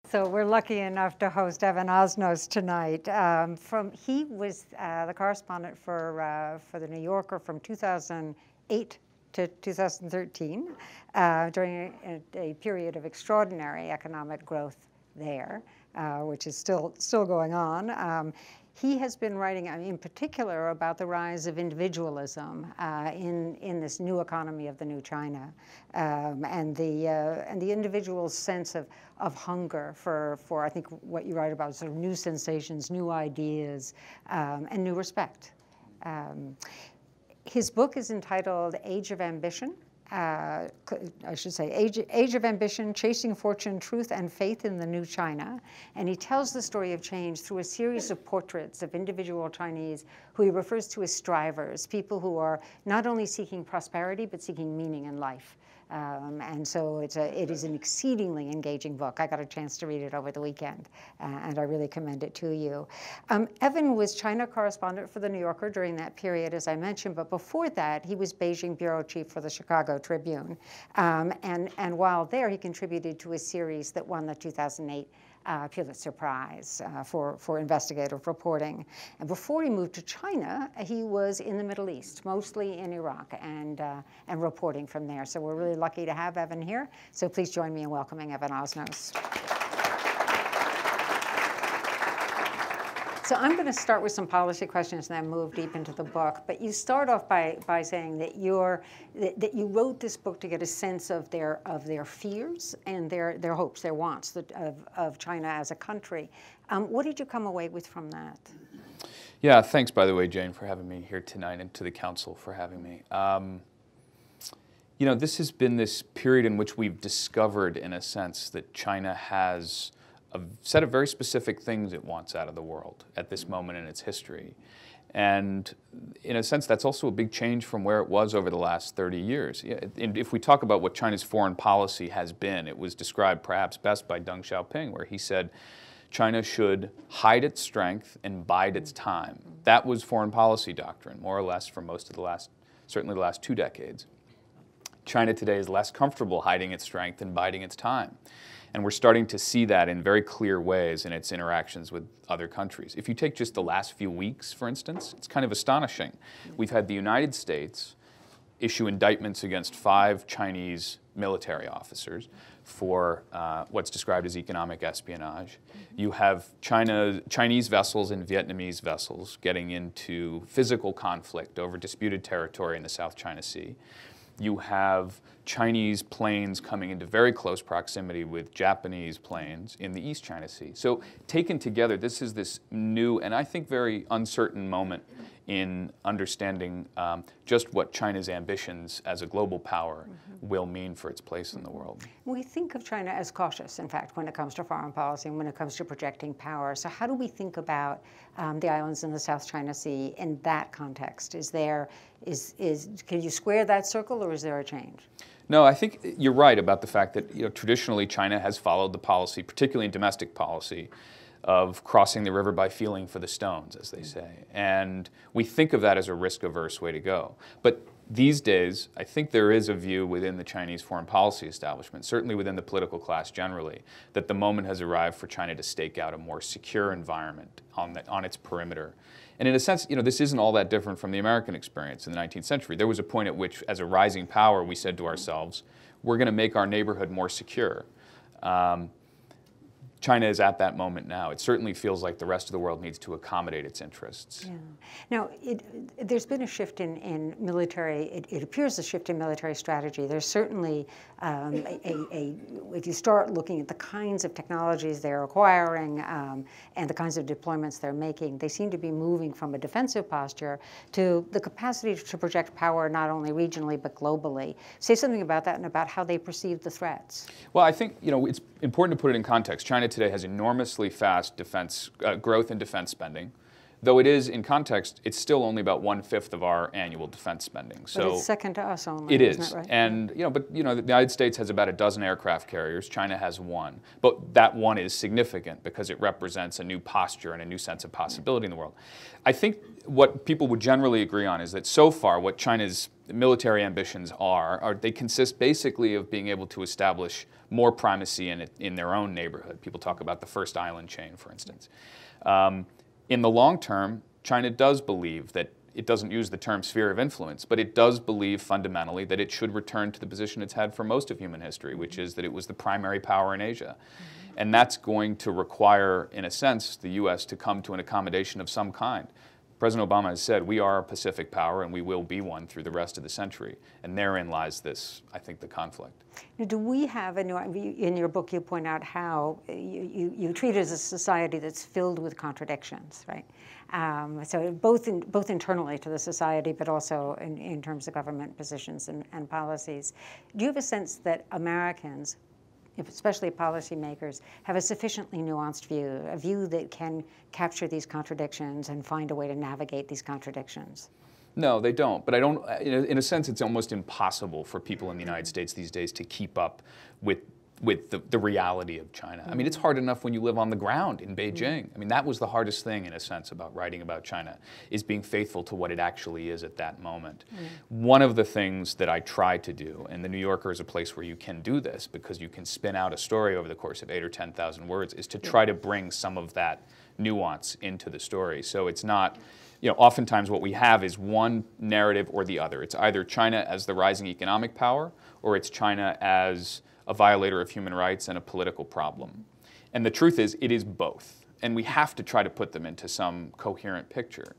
So we're lucky enough to host Evan Osnos tonight. He was the correspondent for the New Yorker from 2008 to 2013 during a period of extraordinary economic growth there, which is still going on. He has been writing, in particular, about the rise of individualism in this new economy of the new China, and the individual's sense of hunger for I think what you write about, sort of new sensations, new ideas, and new respect. His book is entitled Age of Ambition. I should say, Age of Ambition, Chasing Fortune, Truth and Faith in the New China. And he tells the story of change through a series of portraits of individual Chinese who he refers to as strivers, people who are not only seeking prosperity, but seeking meaning in life. And so it is an exceedingly engaging book. I got a chance to read it over the weekend, and I really commend it to you. Evan was China correspondent for the New Yorker during that period, as I mentioned, but before that, he was Beijing bureau chief for the Chicago Tribune. And while there, he contributed to a series that won the 2008 Pulitzer Prize for investigative reporting. And before he moved to China, he was in the Middle East, mostly in Iraq, and reporting from there. So we're really lucky to have Evan here. So please join me in welcoming Evan Osnos. So I'm going to start with some policy questions and then move deep into the book. But you start off by saying that that you wrote this book to get a sense of their fears and their hopes, their wants of China as a country. What did you come away with from that? Yeah, thanks, by the way, Jane, for having me here tonight, and to the Council for having me. You know, this has been this period in which we've discovered, in a sense, that China has a set of very specific things it wants out of the world at this moment in its history. And in a sense, that's also a big change from where it was over the last 30 years. And if we talk about what China's foreign policy has been, it was described perhaps best by Deng Xiaoping, where he said, China should hide its strength and bide its time. That was foreign policy doctrine, more or less, for most of certainly the last 2 decades. China today is less comfortable hiding its strength and biding its time. And we're starting to see that in very clear ways in its interactions with other countries. If you take just the last few weeks, for instance, it's kind of astonishing. We've had the United States issue indictments against 5 Chinese military officers for what's described as economic espionage. You have Chinese vessels and Vietnamese vessels getting into physical conflict over disputed territory in the South China Sea. You have Chinese planes coming into very close proximity with Japanese planes in the East China Sea. So taken together, this is this new and I think very uncertain moment in understanding just what China's ambitions as a global power will mean for its place in the world. We think of China as cautious, in fact, when it comes to foreign policy and when it comes to projecting power. So how do we think about the islands in the South China Sea in that context? Can you square that circle, or is there a change? No, I think you're right about the fact that traditionally China has followed the policy, particularly in domestic policy, of crossing the river by feeling for the stones, as they say. And we think of that as a risk-averse way to go. But these days, I think there is a view within the Chinese foreign policy establishment, certainly within the political class generally, that the moment has arrived for China to stake out a more secure environment on its perimeter. And in a sense, this isn't all that different from the American experience in the 19th century. There was a point at which, as a rising power, we said to ourselves, we're going to make our neighborhood more secure. China is at that moment now. It certainly feels like the rest of the world needs to accommodate its interests. Yeah. Now, there's been a shift in military, it appears a shift in military strategy. There's certainly if you start looking at the kinds of technologies they're acquiring and the kinds of deployments they're making, they seem to be moving from a defensive posture to the capacity to project power not only regionally but globally. Say something about that and about how they perceive the threats. Well, I think it's important to put it in context. China today has enormously fast growth in defense spending. Though it is, in context, it's still only about 1/5 of our annual defense spending. So but it's second to us only. It is, isn't that right? And the United States has about a dozen aircraft carriers. China has 1, but that 1 is significant because it represents a new posture and a new sense of possibility in the world. I think what people would generally agree on is that so far, what China's military ambitions are they consist basically of being able to establish more primacy in their own neighborhood. People talk about the first island chain, for instance. In the long term, China does believe that it doesn't use the term sphere of influence, but it does believe fundamentally that it should return to the position it's had for most of human history, which is that it was the primary power in Asia. And that's going to require, in a sense, the U.S. to come to an accommodation of some kind. President Obama has said, we are a Pacific power and we will be one through the rest of the century. And therein lies this, I think, the conflict. Now, do we have, in your book you point out how you treat it as a society that's filled with contradictions, right? So both internally to the society, but also in terms of government positions and policies. Do you have a sense that Americans, especially policymakers, have a sufficiently nuanced view, a view that can capture these contradictions and find a way to navigate these contradictions? No, they don't. But I don't. In a sense, it's almost impossible for people in the United States these days to keep up with the reality of China. I mean, it's hard enough when you live on the ground in Beijing. I mean, that was the hardest thing, in a sense, about writing about China, is being faithful to what it actually is at that moment. One of the things that I try to do, and the New Yorker is a place where you can do this because you can spin out a story over the course of 8,000 or 10,000 words, is to try to bring some of that nuance into the story. So it's not, oftentimes what we have is one narrative or the other. It's either China as the rising economic power, or it's China as a violator of human rights and a political problem. And the truth is, it is both. And we have to try to put them into some coherent picture.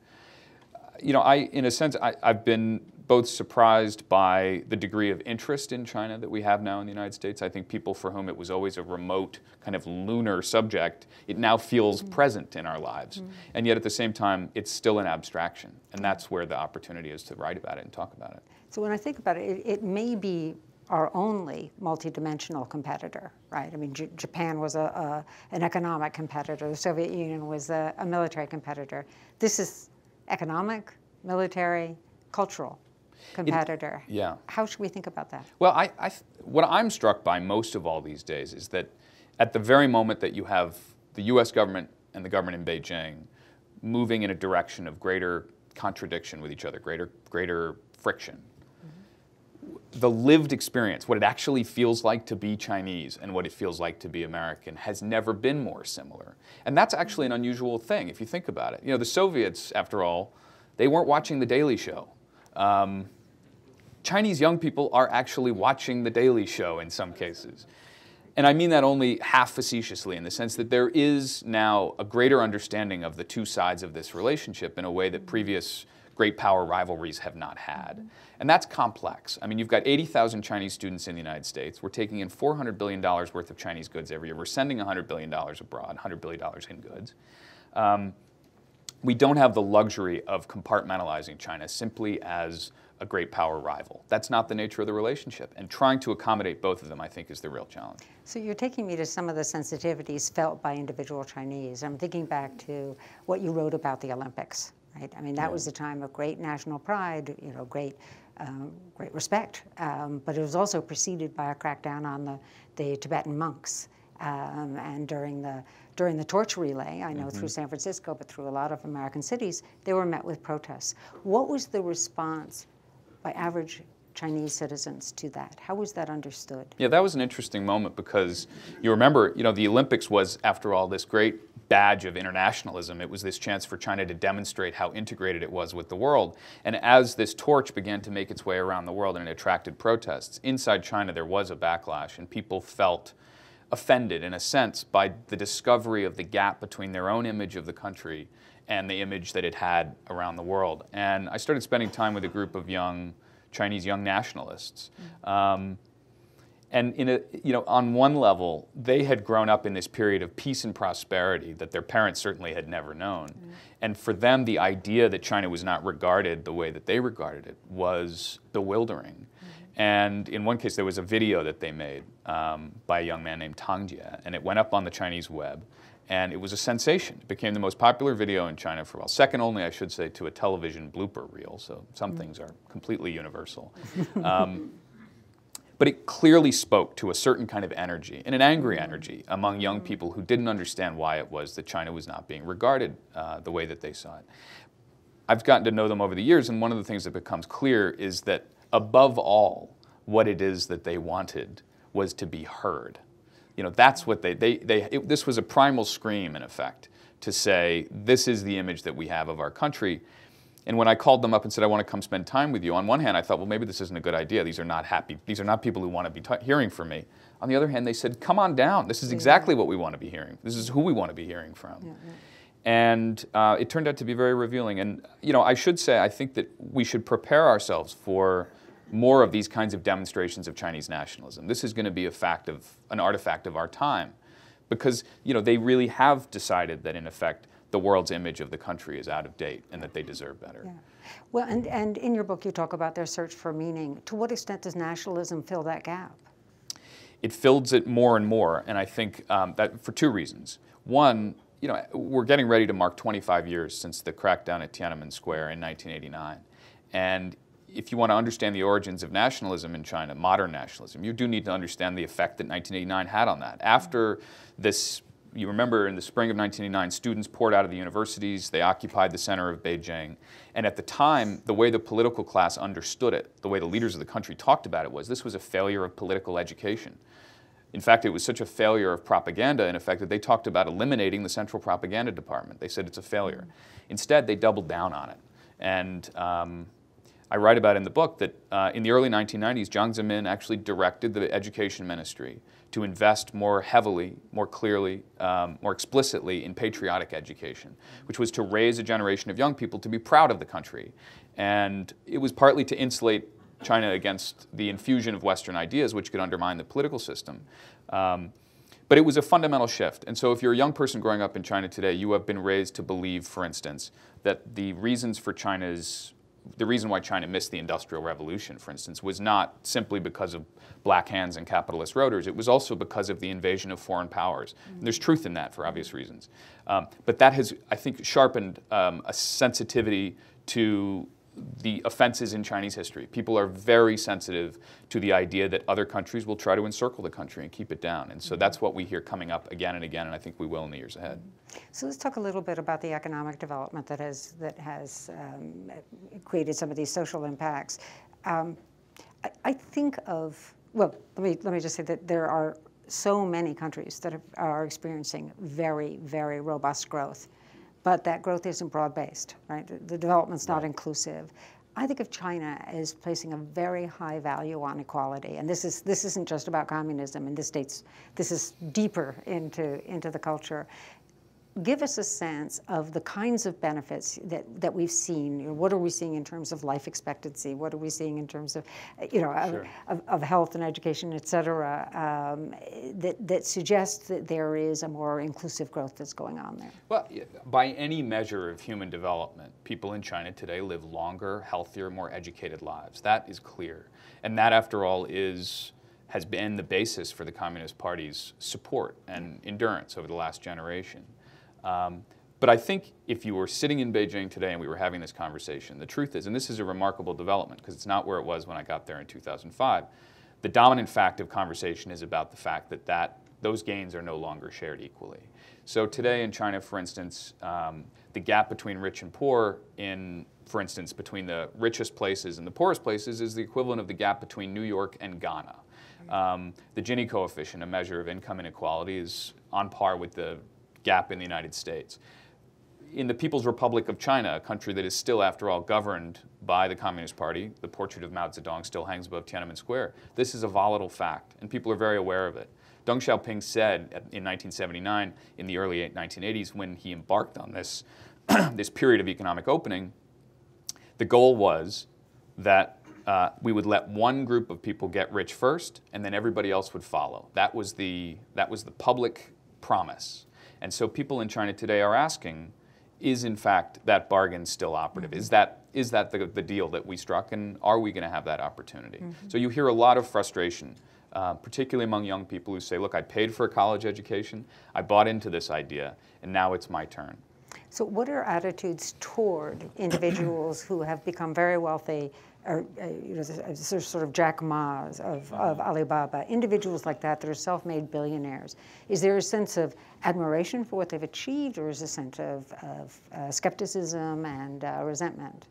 In a sense, I've been both surprised by the degree of interest in China that we have now in the United States. I think people for whom it was always a remote, kind of lunar subject, it now feels present in our lives. And yet at the same time, it's still an abstraction. And that's where the opportunity is to write about it and talk about it. So when I think about it, it may be our only multidimensional competitor, right? I mean, Japan was an economic competitor. The Soviet Union was a military competitor. This is economic, military, cultural competitor. Yeah. How should we think about that? Well, what I'm struck by most of all these days is that at the very moment that you have the U.S. government and the government in Beijing moving in a direction of greater contradiction with each other, greater friction, the lived experience, what it actually feels like to be Chinese and what it feels like to be American, has never been more similar. And that's actually an unusual thing if you think about it. The Soviets, after all, they weren't watching The Daily Show. Chinese young people are actually watching The Daily Show in some cases. And I mean that only half facetiously, in the sense that there is now a greater understanding of the two sides of this relationship in a way that previous great power rivalries have not had. And that's complex. I mean, you've got 80,000 Chinese students in the United States. We're taking in $400 billion worth of Chinese goods every year. We're sending $100 billion abroad, $100 billion in goods. We don't have the luxury of compartmentalizing China simply as a great power rival. That's not the nature of the relationship. And trying to accommodate both of them, I think, is the real challenge. So you're taking me to some of the sensitivities felt by individual Chinese. I'm thinking back to what you wrote about the Olympics. Right? I mean, that was a time of great national pride, great respect. But it was also preceded by a crackdown on the Tibetan monks. And during the torch relay, I know through San Francisco, but through a lot of American cities, they were met with protests. What was the response by average Chinese citizens to that? How was that understood? Yeah, that was an interesting moment because you remember, the Olympics was, after all, this great badge of internationalism. It was this chance for China to demonstrate how integrated it was with the world. And as this torch began to make its way around the world and it attracted protests, inside China there was a backlash and people felt offended, in a sense, by the discovery of the gap between their own image of the country and the image that it had around the world. And I started spending time with a group of Chinese young nationalists. And on one level, they had grown up in this period of peace and prosperity that their parents certainly had never known. And for them, the idea that China was not regarded the way that they regarded it was bewildering. And in one case, there was a video that they made by a young man named Tang Jie, and it went up on the Chinese web. And it was a sensation. It became the most popular video in China for a while. Second only, I should say, to a television blooper reel. So some things are completely universal. But it clearly spoke to a certain kind of energy, and an angry energy, among young people who didn't understand why it was that China was not being regarded the way that they saw it. I've gotten to know them over the years, and one of the things that becomes clear is that above all, what it is that they wanted was to be heard. You know, that's what this was a primal scream, in effect, to say, this is the image that we have of our country. And when I called them up and said, I want to come spend time with you, on one hand, I thought, well, maybe this isn't a good idea. These are not happy. These are not people who want to be hearing from me. On the other hand, they said, come on down. This is exactly what we want to be hearing. This is who we want to be hearing from. Yeah, yeah. And it turned out to be very revealing. And, you know, I should say, I think that we should prepare ourselves for more of these kinds of demonstrations of Chinese nationalism. This is going to be an artifact of our time, because, you know, they really have decided that, in effect, the world's image of the country is out of date and that they deserve better. Yeah. Well, and in your book you talk about their search for meaning. To what extent does nationalism fill that gap? It fills it more and more, and I think that for two reasons. One, you know, we're getting ready to mark 25 years since the crackdown at Tiananmen Square in 1989. And if you want to understand the origins of nationalism in China, modern nationalism, you do need to understand the effect that 1989 had on that. After this, you remember in the spring of 1989, students poured out of the universities, they occupied the center of Beijing. And at the time, the way the political class understood it, the way the leaders of the country talked about it, was this was a failure of political education. In fact, it was such a failure of propaganda, in effect, that they talked about eliminating the Central Propaganda Department. They said it's a failure. Instead, they doubled down on it. And I write about in the book that in the early 1990s, Jiang Zemin actually directed the education ministry to invest more heavily, more clearly, more explicitly in patriotic education, which was to raise a generation of young people to be proud of the country. And it was partly to insulate China against the infusion of Western ideas, which could undermine the political system. But it was a fundamental shift. And so if you're a young person growing up in China today, you have been raised to believe, for instance, that the reason why China missed the Industrial Revolution, for instance, was not simply because of black hands and capitalist rotors. It was also because of the invasion of foreign powers. And there's truth in that for obvious reasons. But that has, I think, sharpened a sensitivity to the offenses in Chinese history. People are very sensitive to the idea that other countries will try to encircle the country and keep it down. And so that's what we hear coming up again and again, and I think we will in the years ahead. So let's talk a little bit about the economic development that has created some of these social impacts. I think of, well, let me just say that there are so many countries that are experiencing very, very robust growth. But that growth isn't broad-based, right? The development's not inclusive. I think of China as placing a very high value on equality, and this isn't just about communism. In this is deeper into the culture. Give us a sense of the kinds of benefits that we've seen. You know, what are we seeing in terms of life expectancy? What are we seeing in terms of, of health and education, et cetera, that suggests that there is a more inclusive growth that's going on there? Well, by any measure of human development, people in China today live longer, healthier, more educated lives. That is clear. And that, after all, has been the basis for the Communist Party's support and endurance over the last generation. But I think if you were sitting in Beijing today and we were having this conversation, the truth is, and this is a remarkable development because it's not where it was when I got there in 2005, the dominant fact of conversation is about the fact that those gains are no longer shared equally. So today in China, for instance, the gap between rich and poor for instance, between the richest places and the poorest places is the equivalent of the gap between New York and Ghana. The Gini coefficient, a measure of income inequality, is on par with the gap in the United States. In the People's Republic of China, a country that is still, after all, governed by the Communist Party, the portrait of Mao Zedong still hangs above Tiananmen Square. This is a volatile fact, and people are very aware of it. Deng Xiaoping said in 1979, in the early 1980s, when he embarked on this, this period of economic opening, the goal was that we would let one group of people get rich first, and then everybody else would follow. That was the public promise. And so people in China today are asking, is in fact that bargain still operative? Mm-hmm. Is that the deal that we struck, and are we going to have that opportunity? Mm-hmm. So you hear a lot of frustration, particularly among young people who say, look, I paid for a college education, I bought into this idea, and now it's my turn. So what are attitudes toward individuals who have become very wealthy, or sort of Jack Ma's of Alibaba, individuals like that are self-made billionaires? Is there a sense of admiration for what they've achieved, or is a sense of skepticism and resentment?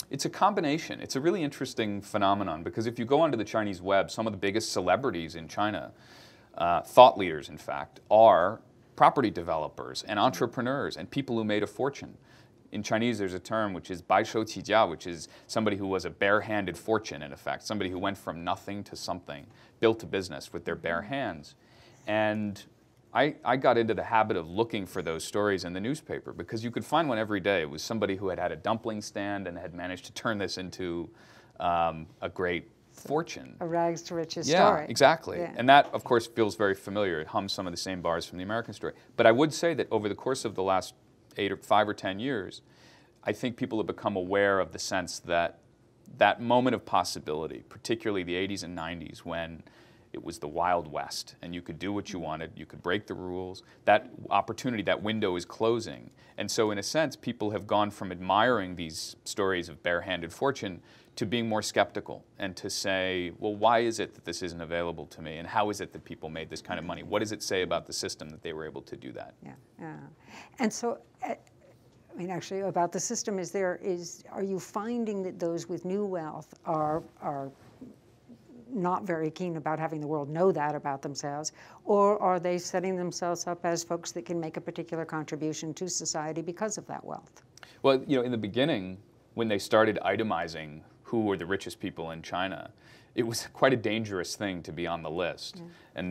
It's a combination. It's a really interesting phenomenon because if you go onto the Chinese web, some of the biggest celebrities in China, thought leaders in fact, are property developers and entrepreneurs and people who made a fortune. In Chinese there's a term which is 白手起家, which is somebody who was a bare-handed fortune in effect, somebody who went from nothing to something, built a business with their bare hands. And I got into the habit of looking for those stories in the newspaper because you could find one every day. It was somebody who had had a dumpling stand and had managed to turn this into a great fortune. A rags to riches story. Yeah, exactly. Yeah. And that, of course, feels very familiar. It hums some of the same bars from the American story. But I would say that over the course of the last 5 or 10 years, I think people have become aware of the sense that that moment of possibility, particularly the 80s and 90s when it was the Wild West, and you could do what you wanted, you could break the rules. That opportunity, that window is closing. And so in a sense, people have gone from admiring these stories of bare-handed fortune to being more skeptical and to say, well, why is it that this isn't available to me? And how is it that people made this kind of money? What does it say about the system that they were able to do that? Yeah, yeah. And so, I mean, actually, about the system, are you finding that those with new wealth are not very keen about having the world know that about themselves, or are they setting themselves up as folks that can make a particular contribution to society because of that wealth? Well, you know, in the beginning, when they started itemizing who were the richest people in China, it was quite a dangerous thing to be on the list. Yeah. And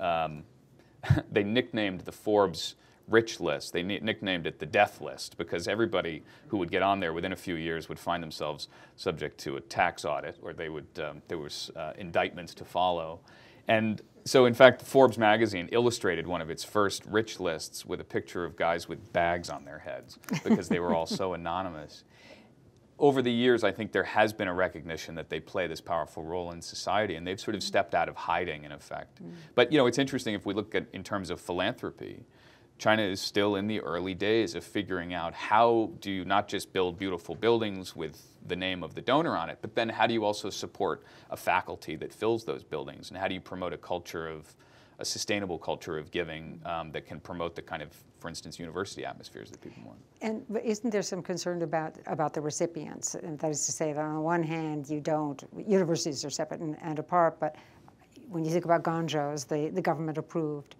they nicknamed the Forbes rich list, they nicknamed it the death list, because everybody who would get on there within a few years would find themselves subject to a tax audit, or they would, there was indictments to follow. And so in fact, Forbes magazine illustrated one of its first rich lists with a picture of guys with bags on their heads, because they were all so anonymous. Over the years, I think there has been a recognition that they play this powerful role in society, and they've sort of stepped out of hiding, in effect. But you know, it's interesting if we look at in terms of philanthropy, China is still in the early days of figuring out how do you not just build beautiful buildings with the name of the donor on it, but then how do you also support a faculty that fills those buildings, and how do you promote a culture of a sustainable culture of giving that can promote the kind of, for instance, university atmospheres that people want. And isn't there some concern about the recipients? And that is to say that on the one hand, universities are separate and apart, but when you think about Ganzhou's, the government-approved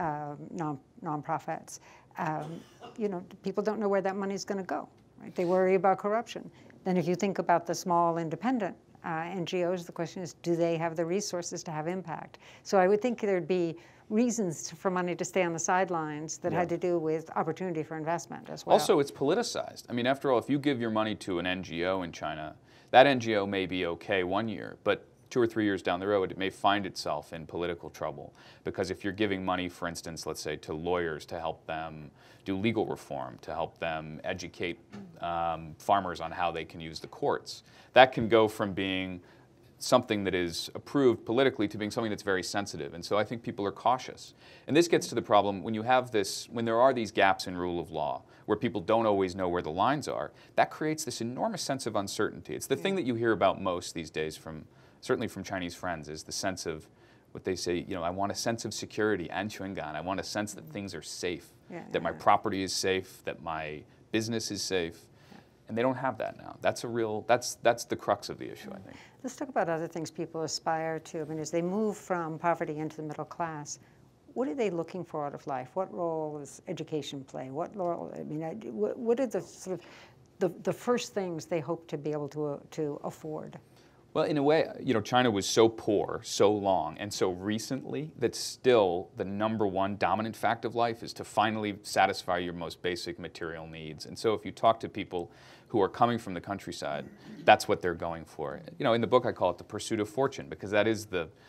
nonprofits, you know, people don't know where that money is going to go. Right? They worry about corruption. Then if you think about the small independent NGOs, the question is, do they have the resources to have impact? So I would think there'd be reasons for money to stay on the sidelines that had to do with opportunity for investment as well. Also, it's politicized. I mean, after all, if you give your money to an NGO in China, that NGO may be okay one year, but 2 or 3 years down the road, it may find itself in political trouble. Because if you're giving money, for instance, let's say to lawyers to help them do legal reform, to help them educate farmers on how they can use the courts, that can go from being something that is approved politically to being something that's very sensitive. And so I think people are cautious. And this gets to the problem when you have this, when there are these gaps in rule of law, where people don't always know where the lines are, that creates this enormous sense of uncertainty. It's the thing that you hear about most these days from, certainly from Chinese friends, is the sense of what they say, you know, I want a sense of security, anquangan. I want a sense that things are safe, that my property is safe, that my business is safe. And they don't have that now. That's a real, that's the crux of the issue, I think. Let's talk about other things people aspire to. I mean, as they move from poverty into the middle class, what are they looking for out of life? What role does education play? What role, I mean, what are the sort of the first things they hope to be able to afford? Well, in a way, you know, China was so poor so long and so recently that still the #1 dominant fact of life is to finally satisfy your most basic material needs. And so if you talk to people who are coming from the countryside, that's what they're going for. You know, in the book I call it the pursuit of fortune, because that is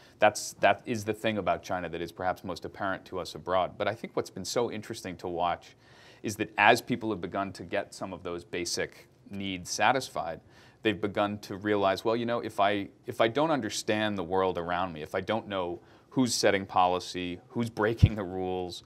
the thing about China that is perhaps most apparent to us abroad. But I think what's been so interesting to watch is that as people have begun to get some of those basic needs satisfied, they've begun to realize, well, you know, if I don't understand the world around me, if I don't know who's setting policy, who's breaking the rules,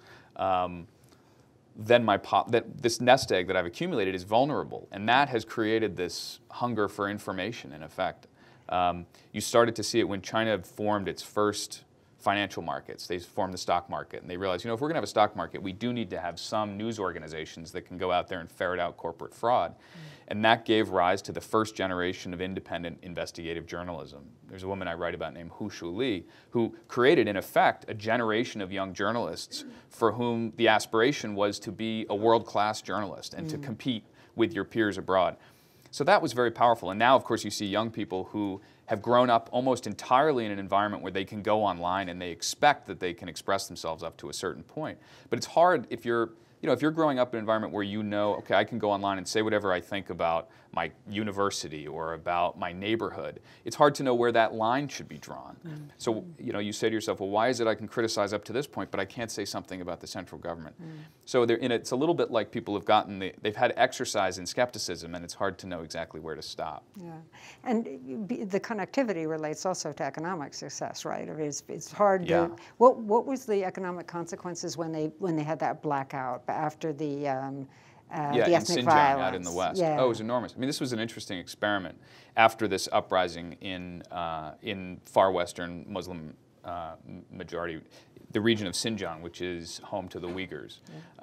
then this nest egg that I've accumulated is vulnerable. And that has created this hunger for information, in effect. You started to see it when China formed its first financial markets. They formed the stock market, and they realized, if we're going to have a stock market, we do need to have some news organizations that can go out there and ferret out corporate fraud. And that gave rise to the first generation of independent investigative journalism. There's a woman I write about named Hu Shu Li, who created, in effect, a generation of young journalists for whom the aspiration was to be a world-class journalist and to compete with your peers abroad. So that was very powerful. And now, of course, you see young people who have grown up almost entirely in an environment where they can go online and they expect that they can express themselves up to a certain point. But it's hard if you're growing up in an environment where okay, I can go online and say whatever I think about my university or about my neighborhood. It's hard to know where that line should be drawn. So, you say to yourself, well, why is it I can criticize up to this point, but I can't say something about the central government? So it's a little bit like people have they've had exercise in skepticism, and it's hard to know exactly where to stop. Yeah, and the connectivity relates also to economic success, right? It's hard to, what was the economic consequences when they had that blackout after the ethnic in Xinjiang, violence out in the West. Yeah. Oh, it was enormous. I mean, this was an interesting experiment after this uprising in far western Muslim majority, the region of Xinjiang, which is home to the Uyghurs.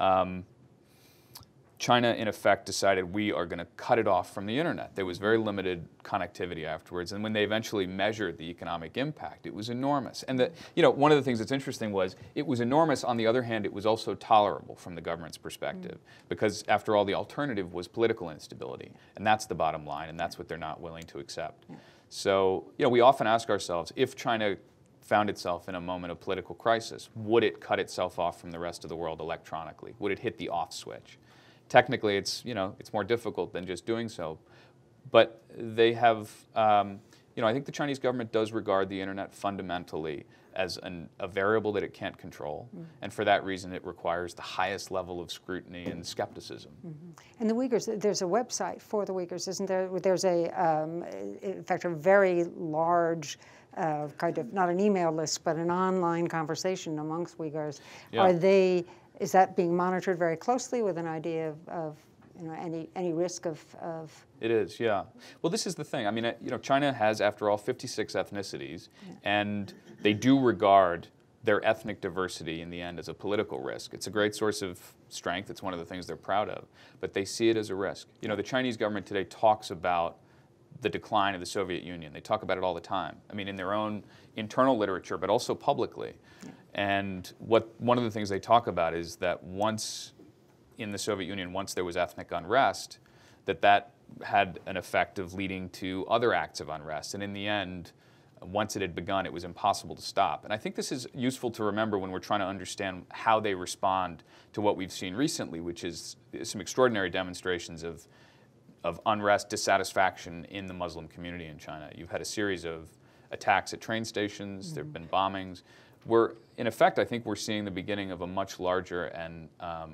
China, in effect, decided we are going to cut it off from the internet. There was very limited connectivity afterwards, and when they eventually measured the economic impact, it was enormous. And one of the things that's interesting was it was enormous. On the other hand, it was also tolerable from the government's perspective, because after all, the alternative was political instability, and that's the bottom line, and that's what they're not willing to accept. So, we often ask ourselves, if China found itself in a moment of political crisis, would it cut itself off from the rest of the world electronically? Would it hit the off switch? Technically, it's more difficult than just doing so, but they have, I think the Chinese government does regard the internet fundamentally as a variable that it can't control, and for that reason it requires the highest level of scrutiny and skepticism. And the Uyghurs, there's a website for the Uyghurs, isn't there? There's in fact, a very large kind of, not an email list, but an online conversation amongst Uyghurs. Yeah. Is that being monitored very closely with an idea of any risk of? It is, yeah. Well, this is the thing. I mean, China has, after all, 56 ethnicities, and they do regard their ethnic diversity in the end as a political risk. It's a great source of strength. It's one of the things they're proud of, but they see it as a risk. The Chinese government today talks about the decline of the Soviet Union. They talk about it all the time. I mean, in their own internal literature, but also publicly. Yeah. And one of the things they talk about is that once in the Soviet Union, once there was ethnic unrest, that had an effect of leading to other acts of unrest. And in the end, once it had begun, it was impossible to stop. And I think this is useful to remember when we're trying to understand how they respond to what we've seen recently, which is some extraordinary demonstrations of unrest, dissatisfaction in the Muslim community in China. You've had a series of attacks at train stations. There have been bombings. In effect, I think we're seeing the beginning of a much larger and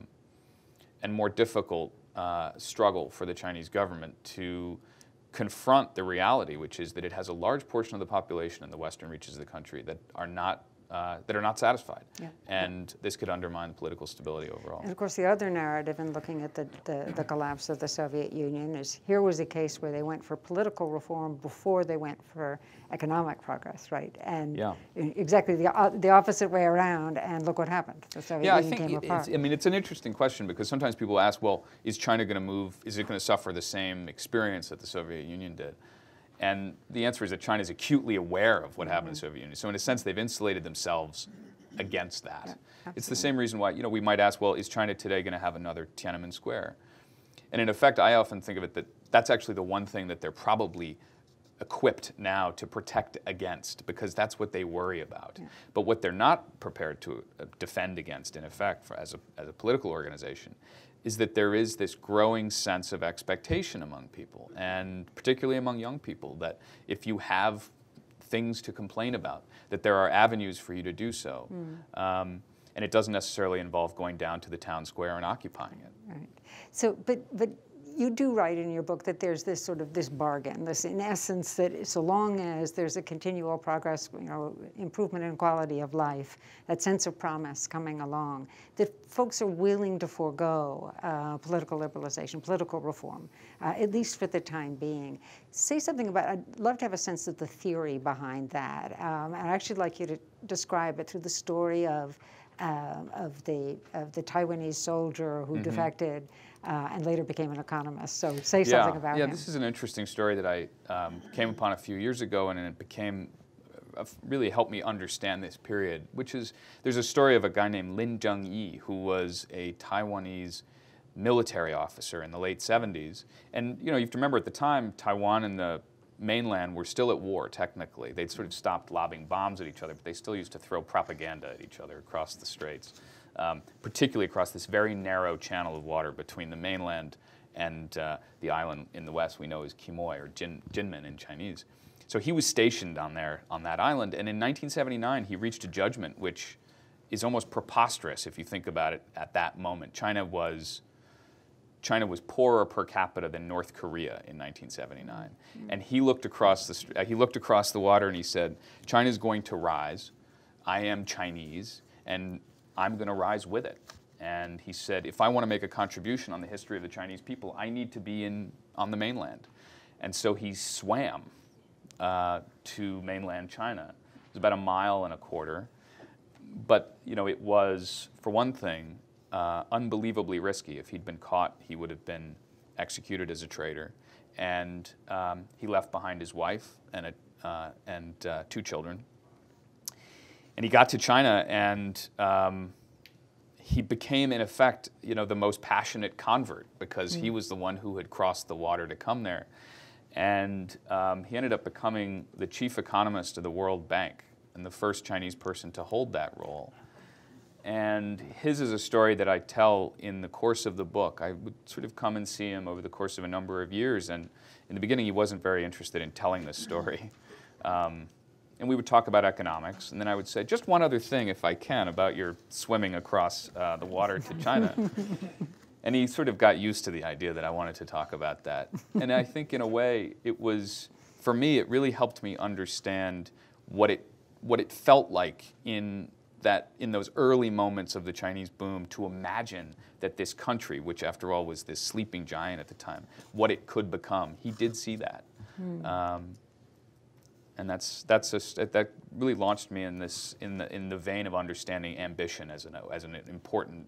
more difficult struggle for the Chinese government to confront the reality, which is that it has a large portion of the population in the western reaches of the country that are not satisfied. Yeah. And this could undermine political stability overall. And of course, the other narrative in looking at the collapse of the Soviet Union is here was a case where they went for political reform before they went for economic progress, right? And exactly the opposite way around, and look what happened. The Soviet Union came apart. It's an interesting question, because sometimes people ask, well, is China going to move, is it going to suffer the same experience that the Soviet Union did? And the answer is that China is acutely aware of what happened in the Soviet Union. So in a sense, they've insulated themselves against that. Yeah, it's the same reason why we might ask, well, is China today going to have another Tiananmen Square? And in effect, I often think of it that that's actually the one thing that they're probably equipped now to protect against, because that's what they worry about. Yeah. But what they're not prepared to defend against, in effect, as a political organization, is that there is this growing sense of expectation among people, and particularly among young people, that if you have things to complain about, that there are avenues for you to do so. And it doesn't necessarily involve going down to the town square and occupying it. Right. So, but you do write in your book that there's this sort of this bargain, this in essence that so long as there's a continual progress, improvement in quality of life, that sense of promise coming along, that folks are willing to forego political liberalization, political reform, at least for the time being. Say something about, I'd love to have a sense of the theory behind that. And I'd actually like you to describe it through the story of the Taiwanese soldier who defected and later became an economist. So say something about him. Yeah, this is an interesting story that I came upon a few years ago, and it became really helped me understand this period, which is, there's a story of a guy named Lin Zhengyi, who was a Taiwanese military officer in the late 70s. And you have to remember at the time, Taiwan and the mainland were still at war, technically. They'd sort of stopped lobbing bombs at each other, but they still used to throw propaganda at each other across the straits, particularly across this very narrow channel of water between the mainland and the island in the west we know as Quemoy, or Jinmen in Chinese. So he was stationed on that island, and in 1979 he reached a judgment which is almost preposterous if you think about it at that moment. China was poorer per capita than North Korea in 1979. And he looked across the water and he said, China's going to rise. I am Chinese, and I'm going to rise with it. And he said, if I want to make a contribution on the history of the Chinese people, I need to be on the mainland. And so he swam to mainland China. It was about 1.25 miles. But it was, for one thing, unbelievably risky. If he'd been caught, he would have been executed as a traitor. And he left behind his wife and 2 children. And he got to China, and he became, in effect, the most passionate convert, because he was the one who had crossed the water to come there. And he ended up becoming the chief economist of the World Bank and the first Chinese person to hold that role. And his is a story that I tell in the course of the book. I would sort of come and see him over the course of a number of years, and in the beginning he wasn't very interested in telling this story. And we would talk about economics, and then I would say, just one other thing, if I can, about your swimming across the water to China. And he sort of got used to the idea that I wanted to talk about that. And I think in a way, for me, it really helped me understand what it felt like in those early moments of the Chinese boom, to imagine that this country, which after all was this sleeping giant at the time, what it could become. He did see that. And that really launched me in the vein of understanding ambition as an important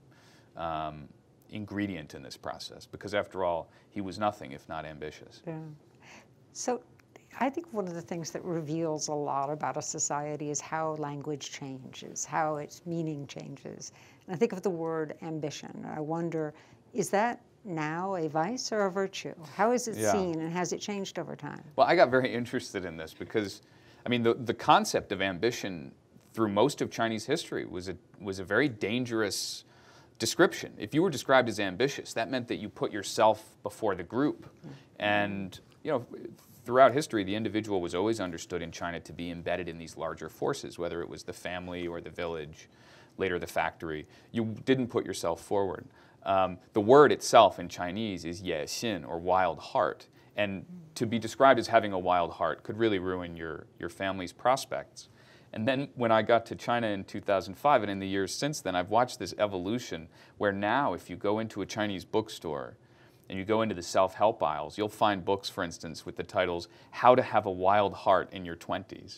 ingredient in this process, because after all, he was nothing if not ambitious. Yeah. So I think one of the things that reveals a lot about a society is how language changes, how its meaning changes. And I think of the word ambition. I wonder, is that now a vice or a virtue? How is it seen, and has it changed over time? Well, I got very interested in this because, I mean, the concept of ambition through most of Chinese history was a very dangerous description. If you were described as ambitious, that meant that you put yourself before the group. And, throughout history, the individual was always understood in China to be embedded in these larger forces, whether it was the family or the village, later the factory. You didn't put yourself forward. The word itself in Chinese is ye xin, or wild heart. And to be described as having a wild heart could really ruin your family's prospects. And then when I got to China in 2005, and in the years since then, I've watched this evolution where now if you go into a Chinese bookstore and you go into the self-help aisles, you'll find books, for instance, with the titles, How to Have a Wild Heart in Your 20s,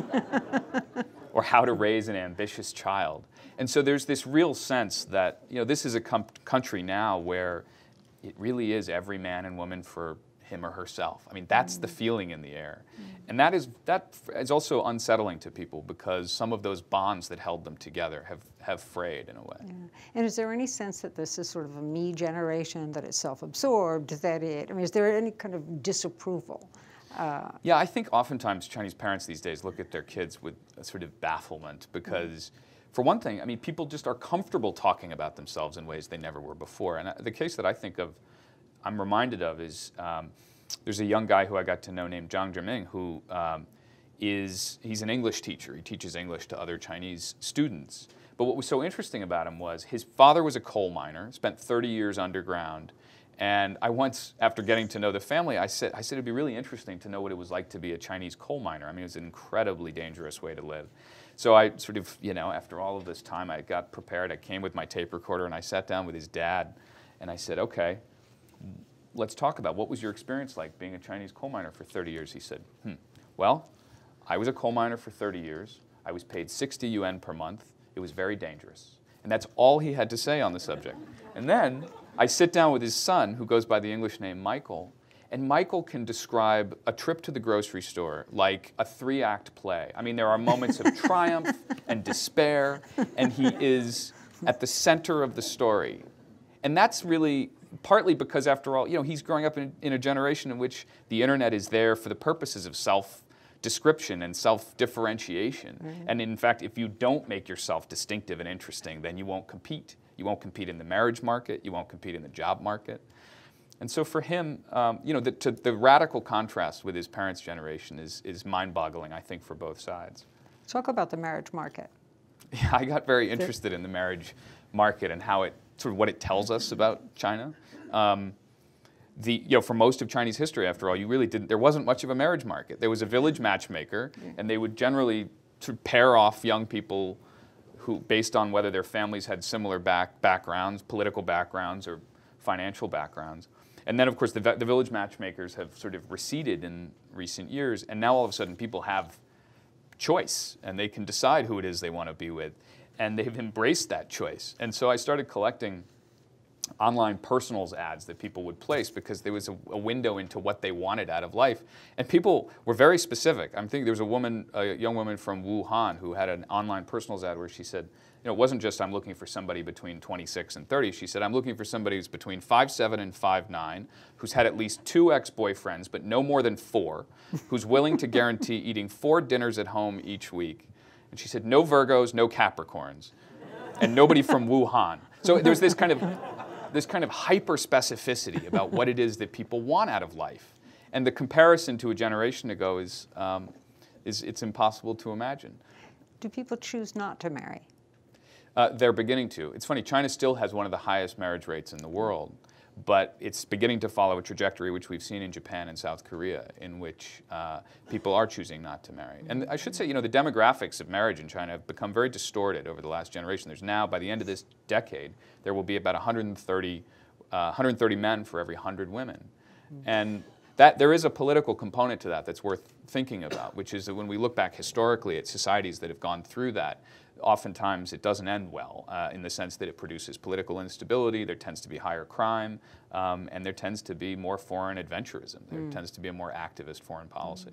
or How to Raise an Ambitious Child. And so there's this real sense that, this is a country now where it really is every man and woman for him or herself. I mean, that's the feeling in the air. And that is also unsettling to people, because some of those bonds that held them together have frayed in a way. Yeah. And is there any sense that this is sort of a me generation, that it's self-absorbed, is there any kind of disapproval? Yeah, I think oftentimes Chinese parents these days look at their kids with a sort of bafflement, because for one thing, I mean, people just are comfortable talking about themselves in ways they never were before. And the case that I'm reminded of is there's a young guy who I got to know named Zhang Zhiming, who he's an English teacher. He teaches English to other Chinese students. But what was so interesting about him was his father was a coal miner, spent 30 years underground, And I once, after getting to know the family, I said it'd be really interesting to know what it was like to be a Chinese coal miner. I mean, it was an incredibly dangerous way to live. So I sort of, after all of this time, I got prepared. I came with my tape recorder and I sat down with his dad and I said, okay, let's talk about what was your experience like being a Chinese coal miner for 30 years? He said, well, I was a coal miner for 30 years. I was paid 60 yuan per month. It was very dangerous. And that's all he had to say on the subject. And then I sit down with his son, who goes by the English name Michael, and Michael can describe a trip to the grocery store like a 3-act play. I mean, there are moments of triumph and despair, and he is at the center of the story. And that's really partly because, after all, he's growing up in a generation in which the internet is there for the purposes of self-description and self-differentiation. Mm-hmm. And in fact, if you don't make yourself distinctive and interesting, then you won't compete. You won't compete in the marriage market. You won't compete in the job market. And so for him, the radical contrast with his parents' generation is mind-boggling, I think, for both sides. Talk about the marriage market. Yeah, I got very interested in the marriage market and how what it tells us about China. For most of Chinese history, after all, there wasn't much of a marriage market. There was a village matchmaker, and they would generally pair off young people who, based on whether their families had similar backgrounds, political backgrounds, or financial backgrounds. And then, of course, the village matchmakers have sort of receded in recent years, and now all of a sudden people have choice, and they can decide who it is they want to be with, and they've embraced that choice. And so I started collecting online personals ads that people would place because there was a window into what they wanted out of life. And people were very specific. I'm thinking there was a young woman from Wuhan who had an online personals ad where she said, it wasn't just I'm looking for somebody between 26 and 30. She said, I'm looking for somebody who's between 5'7" and 5'9", who's had at least 2 ex-boyfriends, but no more than 4, who's willing to guarantee eating 4 dinners at home each week. And she said, no Virgos, no Capricorns, and nobody from Wuhan. So there's this kind of hyper-specificity about what it is that people want out of life. And the comparison to a generation ago is it's impossible to imagine. Do people choose not to marry? They're beginning to. It's funny, China still has one of the highest marriage rates in the world, but it's beginning to follow a trajectory which we've seen in Japan and South Korea, in which people are choosing not to marry. And I should say, the demographics of marriage in China have become very distorted over the last generation. There's now, by the end of this decade, there will be about 130 men for every 100 women. And there is a political component to that that's worth thinking about, which is that when we look back historically at societies that have gone through that, oftentimes it doesn't end well in the sense that it produces political instability, there tends to be higher crime, and there tends to be more foreign adventurism. There tends to be a more activist foreign policy.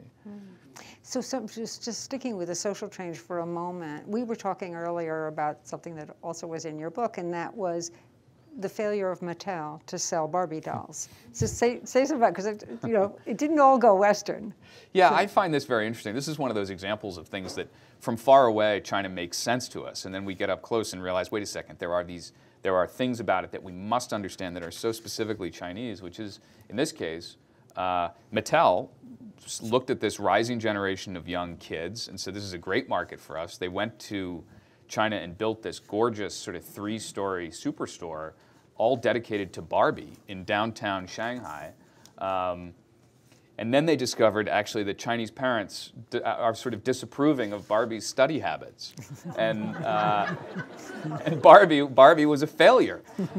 So just sticking with the social change for a moment, we were talking earlier about something that also was in your book, and that was the failure of Mattel to sell Barbie dolls. So say something about it, because it didn't all go Western. Yeah, I find this very interesting. This is one of those examples of things that, from far away, China makes sense to us, and then we get up close and realize, wait a second, there are things about it that we must understand that are so specifically Chinese, which is, in this case, Mattel looked at this rising generation of young kids and said, this is a great market for us. They went to China and built this gorgeous sort of 3-story superstore, all dedicated to Barbie in downtown Shanghai. And then they discovered, actually, that Chinese parents are sort of disapproving of Barbie's study habits. And Barbie was a failure.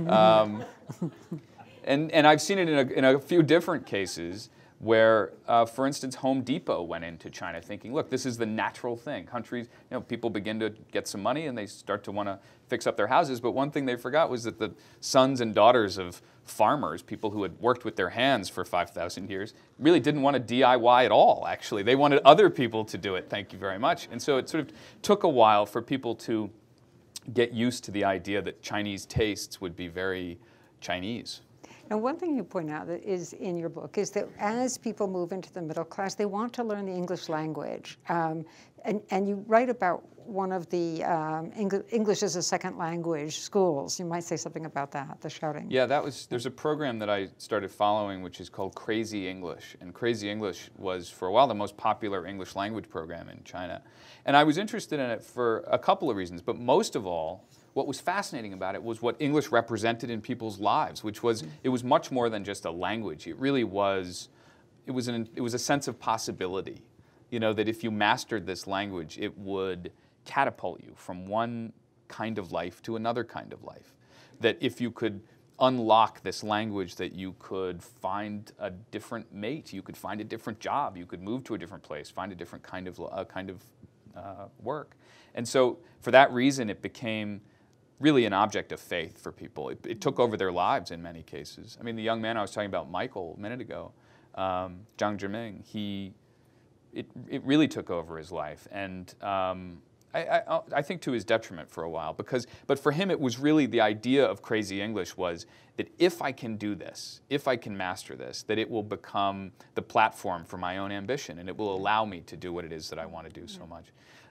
And I've seen it in a few different cases where, for instance, Home Depot went into China thinking, look, this is the natural thing. Countries, people begin to get some money and they start to want to fix up their houses. But one thing they forgot was that the sons and daughters of farmers, people who had worked with their hands for 5,000 years, really didn't want to DIY at all, actually. They wanted other people to do it, thank you very much. And so it sort of took a while for people to get used to the idea that Chinese tastes would be very Chinese. Now, one thing you point out that is in your book is that as people move into the middle class, they want to learn the English language. And you write about one of the English as a second language schools. You might say something about that, the shouting. Yeah, there's a program that I started following which is called Crazy English. And Crazy English was, for a while, the most popular English language program in China. And I was interested in it for a couple of reasons, but most of all what was fascinating about it was what English represented in people's lives, which was, it was much more than just a language. It really was, it was a sense of possibility. You know, that if you mastered this language, it would catapult you from one kind of life to another kind of life. That if you could unlock this language, that you could find a different mate, you could find a different job, you could move to a different place, find a different kind of work. And so for that reason, it became really an object of faith for people. It took over their lives in many cases. I mean, the young man I was talking about, Michael, a minute ago, Zhang Zhiming, it really took over his life. And I think to his detriment for a while, but for him it was really the idea of Crazy English was that if I can do this, if I can master this, that it will become the platform for my own ambition and it will allow me to do what it is that I want to do so much.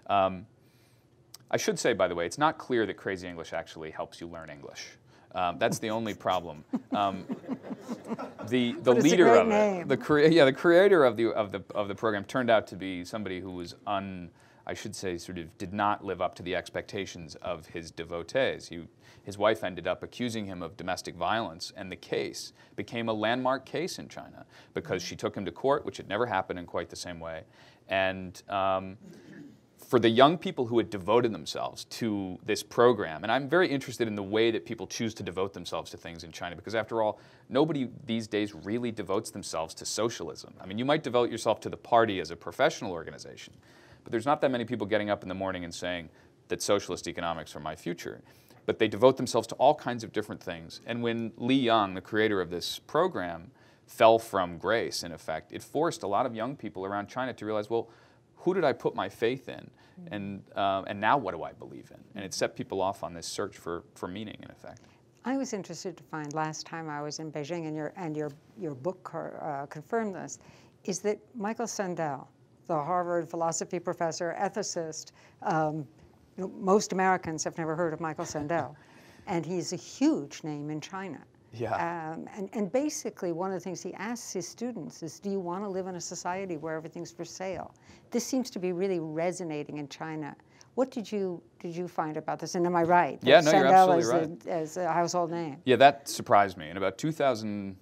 I should say, by the way, it's not clear that Crazy English actually helps you learn English. That's the only problem. The leader of it, the creator of the program turned out to be somebody who was I should say, sort of did not live up to the expectations of his devotees. His wife ended up accusing him of domestic violence, and the case became a landmark case in China because she took him to court, which had never happened in quite the same way. And for the young people who had devoted themselves to this program, and I'm very interested in the way that people choose to devote themselves to things in China, because after all, nobody these days really devotes themselves to socialism. I mean, you might devote yourself to the party as a professional organization, but there's not that many people getting up in the morning and saying that socialist economics are my future. But they devote themselves to all kinds of different things. And when Li Yang, the creator of this program, fell from grace, in effect, it forced a lot of young people around China to realize, well, who did I put my faith in? And now what do I believe in? And it set people off on this search for meaning, in effect. I was interested to find, last time I was in Beijing, and your book confirmed this, is that Michael Sandel, the Harvard philosophy professor, ethicist, most Americans have never heard of Michael Sandel, and he's a huge name in China. Yeah. And basically, one of the things he asks his students is, do you want to live in a society where everything's for sale? This seems to be really resonating in China. What did you find about this? And am I right? Yeah, no, you're absolutely right. As a household name. Yeah, that surprised me. In about 2010,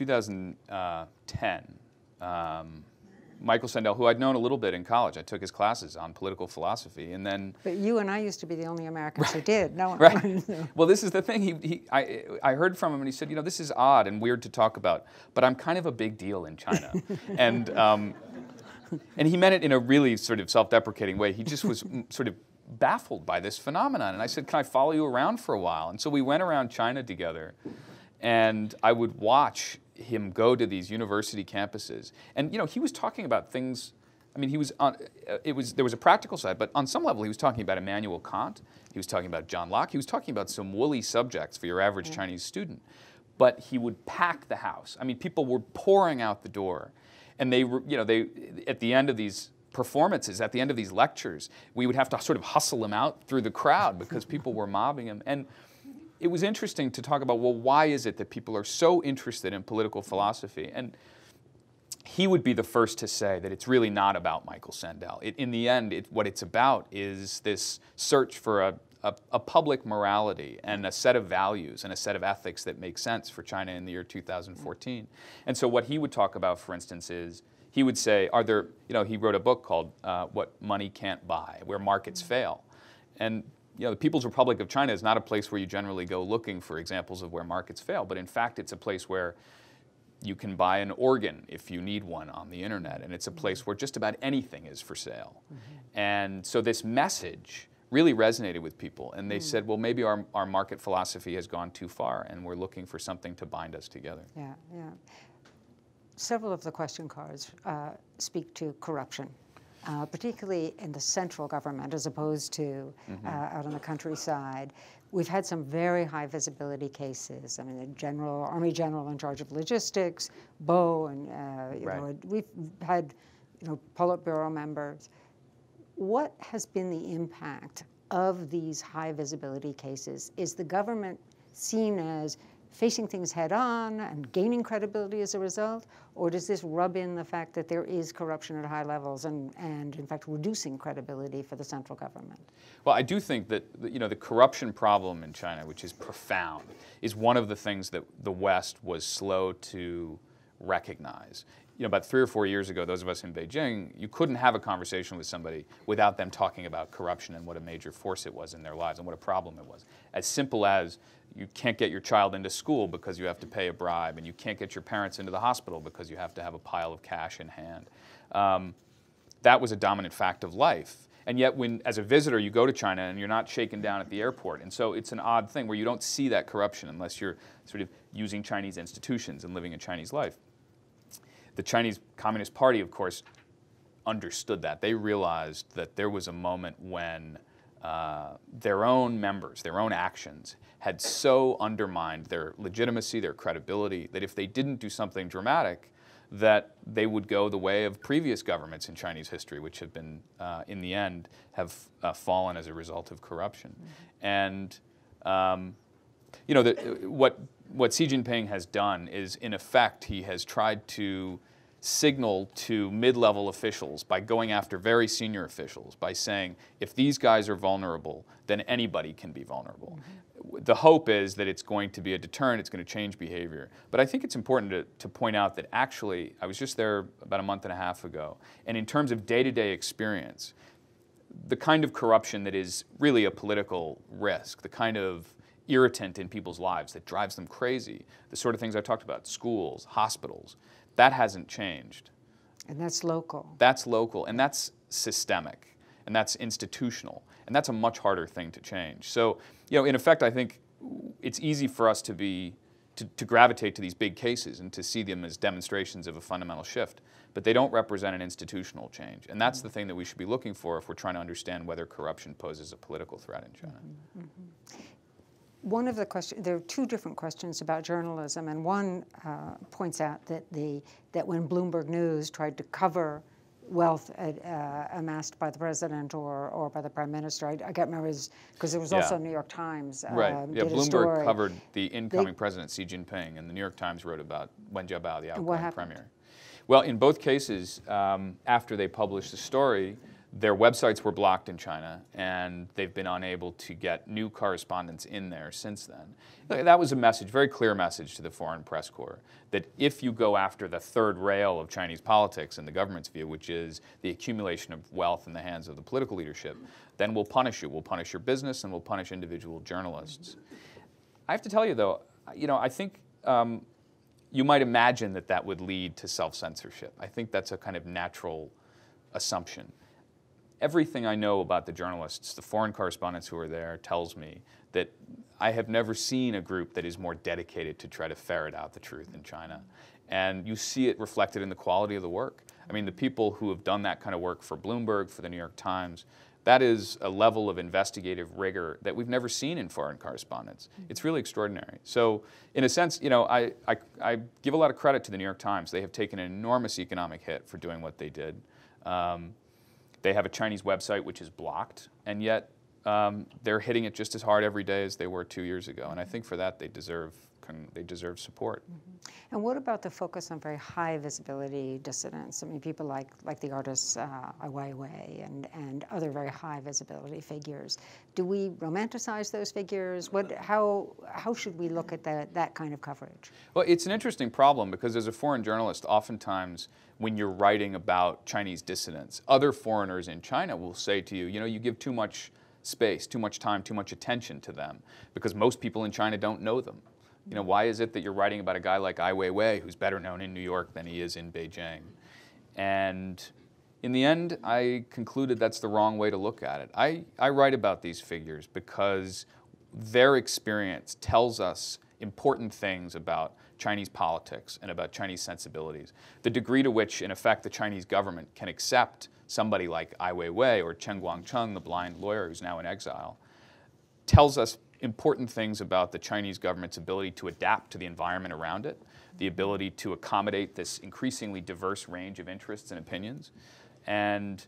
Michael Sandel, who I'd known a little bit in college, I took his classes on political philosophy, and then. But you and I used to be the only Americans who did. No one. Right. Well, this is the thing. I heard from him, and he said, you know, this is odd and weird to talk about, but I'm kind of a big deal in China, and he meant it in a really sort of self-deprecating way. He just was sort of baffled by this phenomenon, and I said, can I follow you around for a while? And so we went around China together, and I would watch him go to these university campuses, and you know, he was talking about things. I mean, he was on. There was a practical side, but on some level, he was talking about Immanuel Kant. He was talking about John Locke. He was talking about some woolly subjects for your average Chinese student. But he would pack the house. I mean, people were pouring out the door, and they were, you know, at the end of these performances, at the end of these lectures, we would have to sort of hustle him out through the crowd because people were mobbing him. And it was interesting to talk about, well, why is it that people are so interested in political philosophy? And he would be the first to say that it's really not about Michael Sandel. In the end, what it's about is this search for a public morality and a set of values and a set of ethics that make sense for China in the year 2014. And so what he would talk about, for instance, is he would say, he wrote a book called What Money Can't Buy, Where Markets Fail. And you know, the People's Republic of China is not a place where you generally go looking for examples of where markets fail, but in fact it's a place where you can buy an organ if you need one on the internet, and it's a place where just about anything is for sale. Mm-hmm. And so this message really resonated with people, and they said, well, maybe our market philosophy has gone too far, and we're looking for something to bind us together. Yeah, yeah. Several of the question cards speak to corruption. Particularly in the central government as opposed to out on the countryside. We've had some very high visibility cases. I mean, the Army General in charge of logistics, Bo, and we've had Politburo members. What has been the impact of these high visibility cases? Is the government seen as facing things head on and gaining credibility as a result? Or does this rub in the fact that there is corruption at high levels and in fact, reducing credibility for the central government? Well, I do think that the corruption problem in China, which is profound, is one of the things that the West was slow to recognize. About 3 or 4 years ago, those of us in Beijing, you couldn't have a conversation with somebody without them talking about corruption and what a major force it was in their lives and what a problem it was. As simple as you can't get your child into school because you have to pay a bribe, and you can't get your parents into the hospital because you have to have a pile of cash in hand. That was a dominant fact of life. And yet, as a visitor, you go to China and you're not shaken down at the airport. And so it's an odd thing where you don't see that corruption unless you're sort of using Chinese institutions and living a Chinese life. The Chinese Communist Party, of course, understood that. They realized that there was a moment when their own members, their own actions, had so undermined their legitimacy, their credibility, that if they didn't do something dramatic, that they would go the way of previous governments in Chinese history, which have been, in the end, have fallen as a result of corruption. And what Xi Jinping has done is, in effect, he has tried to signal to mid-level officials by going after very senior officials, by saying, if these guys are vulnerable, then anybody can be vulnerable. The hope is that it's going to be a deterrent, it's going to change behavior. But I think it's important to point out that actually, I was just there about a month and a half ago, and in terms of day-to-day experience, the kind of corruption that is really a political risk, the kind of irritant in people's lives that drives them crazy, the sort of things I talked about, schools, hospitals, that hasn't changed. And that's local. That's local, and that's systemic, and that's institutional, and that's a much harder thing to change. So, in effect, I think it's easy for us to gravitate to these big cases and to see them as demonstrations of a fundamental shift, but they don't represent an institutional change. And that's the thing that we should be looking for if we're trying to understand whether corruption poses a political threat in China. One of the questions, there are two different questions about journalism, and one points out that when Bloomberg News tried to cover wealth amassed by the president or by the prime minister, I can't remember, because there was also New York Times right. did Bloomberg a story. Covered the incoming president, Xi Jinping, and the New York Times wrote about Wen Jiabao, the outgoing premier. Well, in both cases, after they published the story, their websites were blocked in China, and they've been unable to get new correspondents in there since then. That was a message, very clear message to the Foreign Press Corps, that if you go after the third rail of Chinese politics in the government's view, which is the accumulation of wealth in the hands of the political leadership, then we'll punish you. We'll punish your business, and we'll punish individual journalists. I have to tell you, though, I think you might imagine that would lead to self-censorship. I think that's a kind of natural assumption. Everything I know about the journalists, the foreign correspondents who are there, tells me that I have never seen a group that is more dedicated to try to ferret out the truth in China. And you see it reflected in the quality of the work. I mean, the people who have done that kind of work for Bloomberg, for the New York Times, that is a level of investigative rigor that we've never seen in foreign correspondence. It's really extraordinary. So, in a sense, I give a lot of credit to the New York Times. They have taken an enormous economic hit for doing what they did. They have a Chinese website which is blocked, and yet they're hitting it just as hard every day as they were 2 years ago. And I think for that they deserve support. And what about the focus on very high visibility dissidents? I mean, people like the artists Ai Weiwei and other very high visibility figures. Do we romanticize those figures? How should we look at that kind of coverage? Well, it's an interesting problem because as a foreign journalist, oftentimes when you're writing about Chinese dissidents, other foreigners in China will say to you, you give too much space, too much time, too much attention to them because most people in China don't know them. Why is it that you're writing about a guy like Ai Weiwei, who's better known in New York than he is in Beijing? And in the end, I concluded that's the wrong way to look at it. I write about these figures because their experience tells us important things about Chinese politics and about Chinese sensibilities. The degree to which, in effect, the Chinese government can accept somebody like Ai Weiwei or Chen Guangcheng, the blind lawyer who's now in exile, tells us important things about the Chinese government's ability to adapt to the environment around it, the ability to accommodate this increasingly diverse range of interests and opinions, and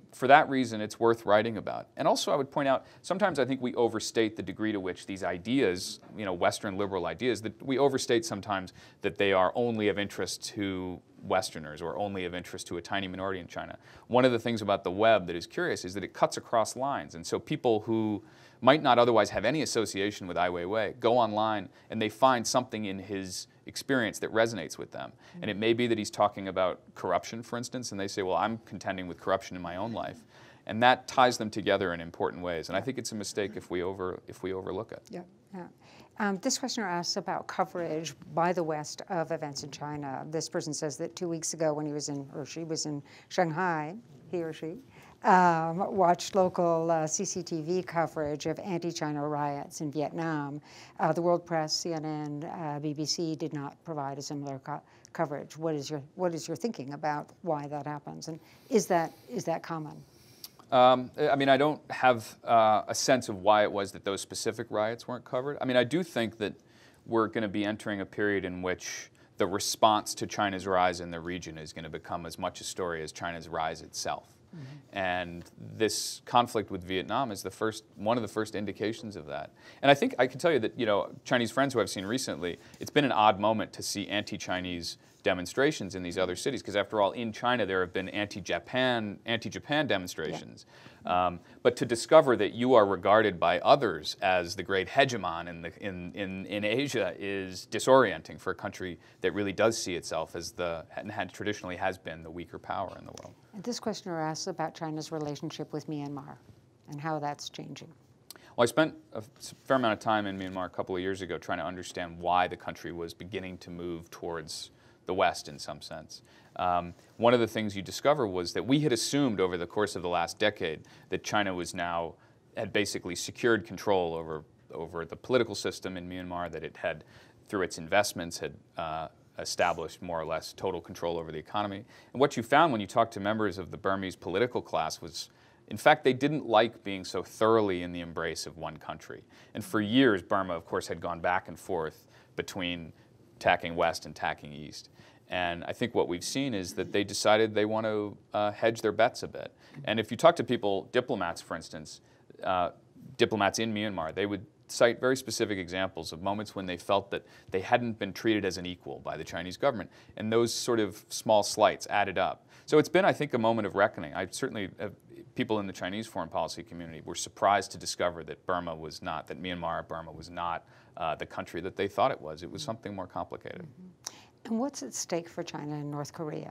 for that reason, it's worth writing about. And also, I would point out, sometimes I think we overstate the degree to which these ideas, Western liberal ideas, that we overstate sometimes that they are only of interest to Westerners or only of interest to a tiny minority in China. One of the things about the web that is curious is that it cuts across lines. And so people who might not otherwise have any association with Ai Weiwei go online and they find something in his experience that resonates with them. And it may be that he's talking about corruption, for instance, and they say, well, I'm contending with corruption in my own life. And that ties them together in important ways. And I think it's a mistake if we overlook it. Yeah, yeah. This questioner asks about coverage by the West of events in China. This person says that 2 weeks ago when he was in, or she was in Shanghai, he or she, watched local CCTV coverage of anti-China riots in Vietnam. The world press, CNN, BBC did not provide a similar coverage. What is your thinking about why that happens, and is that common? I mean, I don't have a sense of why it was that those specific riots weren't covered. I mean, I do think that we're going to be entering a period in which the response to China's rise in the region is going to become as much a story as China's rise itself. Mm-hmm. And this conflict with Vietnam is one of the first indications of that. And I think I can tell you that, Chinese friends who I've seen recently, it's been an odd moment to see anti-Chinese demonstrations in these other cities, because after all, in China there have been anti-Japan demonstrations. Yeah. But to discover that you are regarded by others as the great hegemon in Asia is disorienting for a country that really does see itself as and traditionally has been the weaker power in the world. And this questioner asks about China's relationship with Myanmar and how that's changing. Well, I spent a fair amount of time in Myanmar a couple of years ago trying to understand why the country was beginning to move towards the West in some sense. One of the things you discover was that we had assumed over the course of the last decade that China had basically secured control over the political system in Myanmar, that it had, through its investments, had established more or less total control over the economy. And what you found when you talked to members of the Burmese political class was, in fact, they didn't like being so thoroughly in the embrace of one country. And for years, Burma, of course, had gone back and forth between tacking west and tacking east. And I think what we've seen is that they decided they want to hedge their bets a bit. And if you talk to people, diplomats, for instance, diplomats in Myanmar, they would cite very specific examples of moments when they felt that they hadn't been treated as an equal by the Chinese government. And those sort of small slights added up. So it's been, I think, a moment of reckoning. I certainly, people in the Chinese foreign policy community were surprised to discover that Burma was not, that Myanmar, Burma was not the country that they thought it was. It was something more complicated. Mm-hmm. And what's at stake for China and North Korea?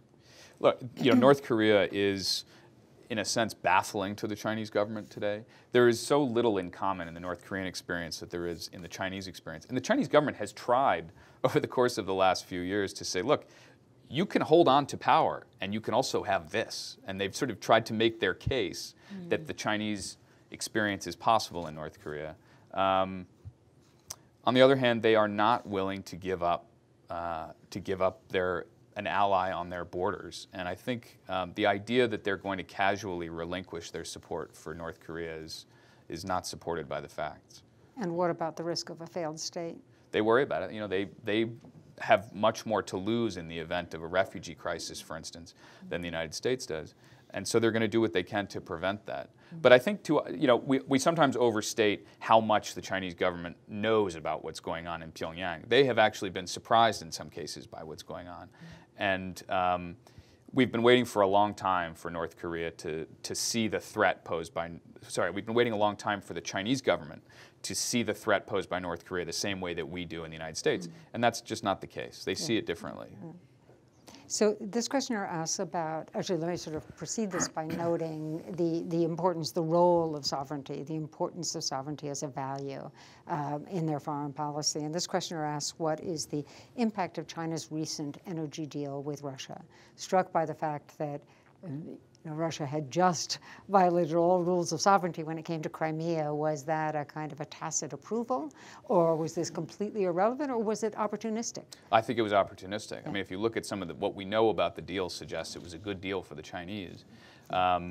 Look, North Korea is, in a sense, baffling to the Chinese government today. There is so little in common in the North Korean experience that there is in the Chinese experience. And the Chinese government has tried over the course of the last few years to say, look, you can hold on to power and you can also have this. And they've sort of tried to make their case that the Chinese experience is possible in North Korea. On the other hand, they are not willing to give up an ally on their borders. And I think the idea that they're going to casually relinquish their support for North Korea is not supported by the facts. And what about the risk of a failed state? They worry about it. They have much more to lose in the event of a refugee crisis, for instance, than the United States does. And so they're going to do what they can to prevent that. But I think, we sometimes overstate how much the Chinese government knows about what's going on in Pyongyang. They have actually been surprised in some cases by what's going on. And we've been waiting for a long time for North Korea to see the threat posed by, we've been waiting a long time for the Chinese government to see the threat posed by North Korea the same way that we do in the United States. And that's just not the case. They see it differently. So this questioner asks about, actually let me sort of precede this by noting the importance, the role of sovereignty, the importance of sovereignty as a value in their foreign policy. And this questioner asks, what is the impact of China's recent energy deal with Russia? Struck by the fact that Russia had just violated all rules of sovereignty when it came to Crimea. Was that a kind of a tacit approval, or was this completely irrelevant, or was it opportunistic? I think it was opportunistic. Yeah. I mean, if you look at some of what we know about the deal, suggests it was a good deal for the Chinese.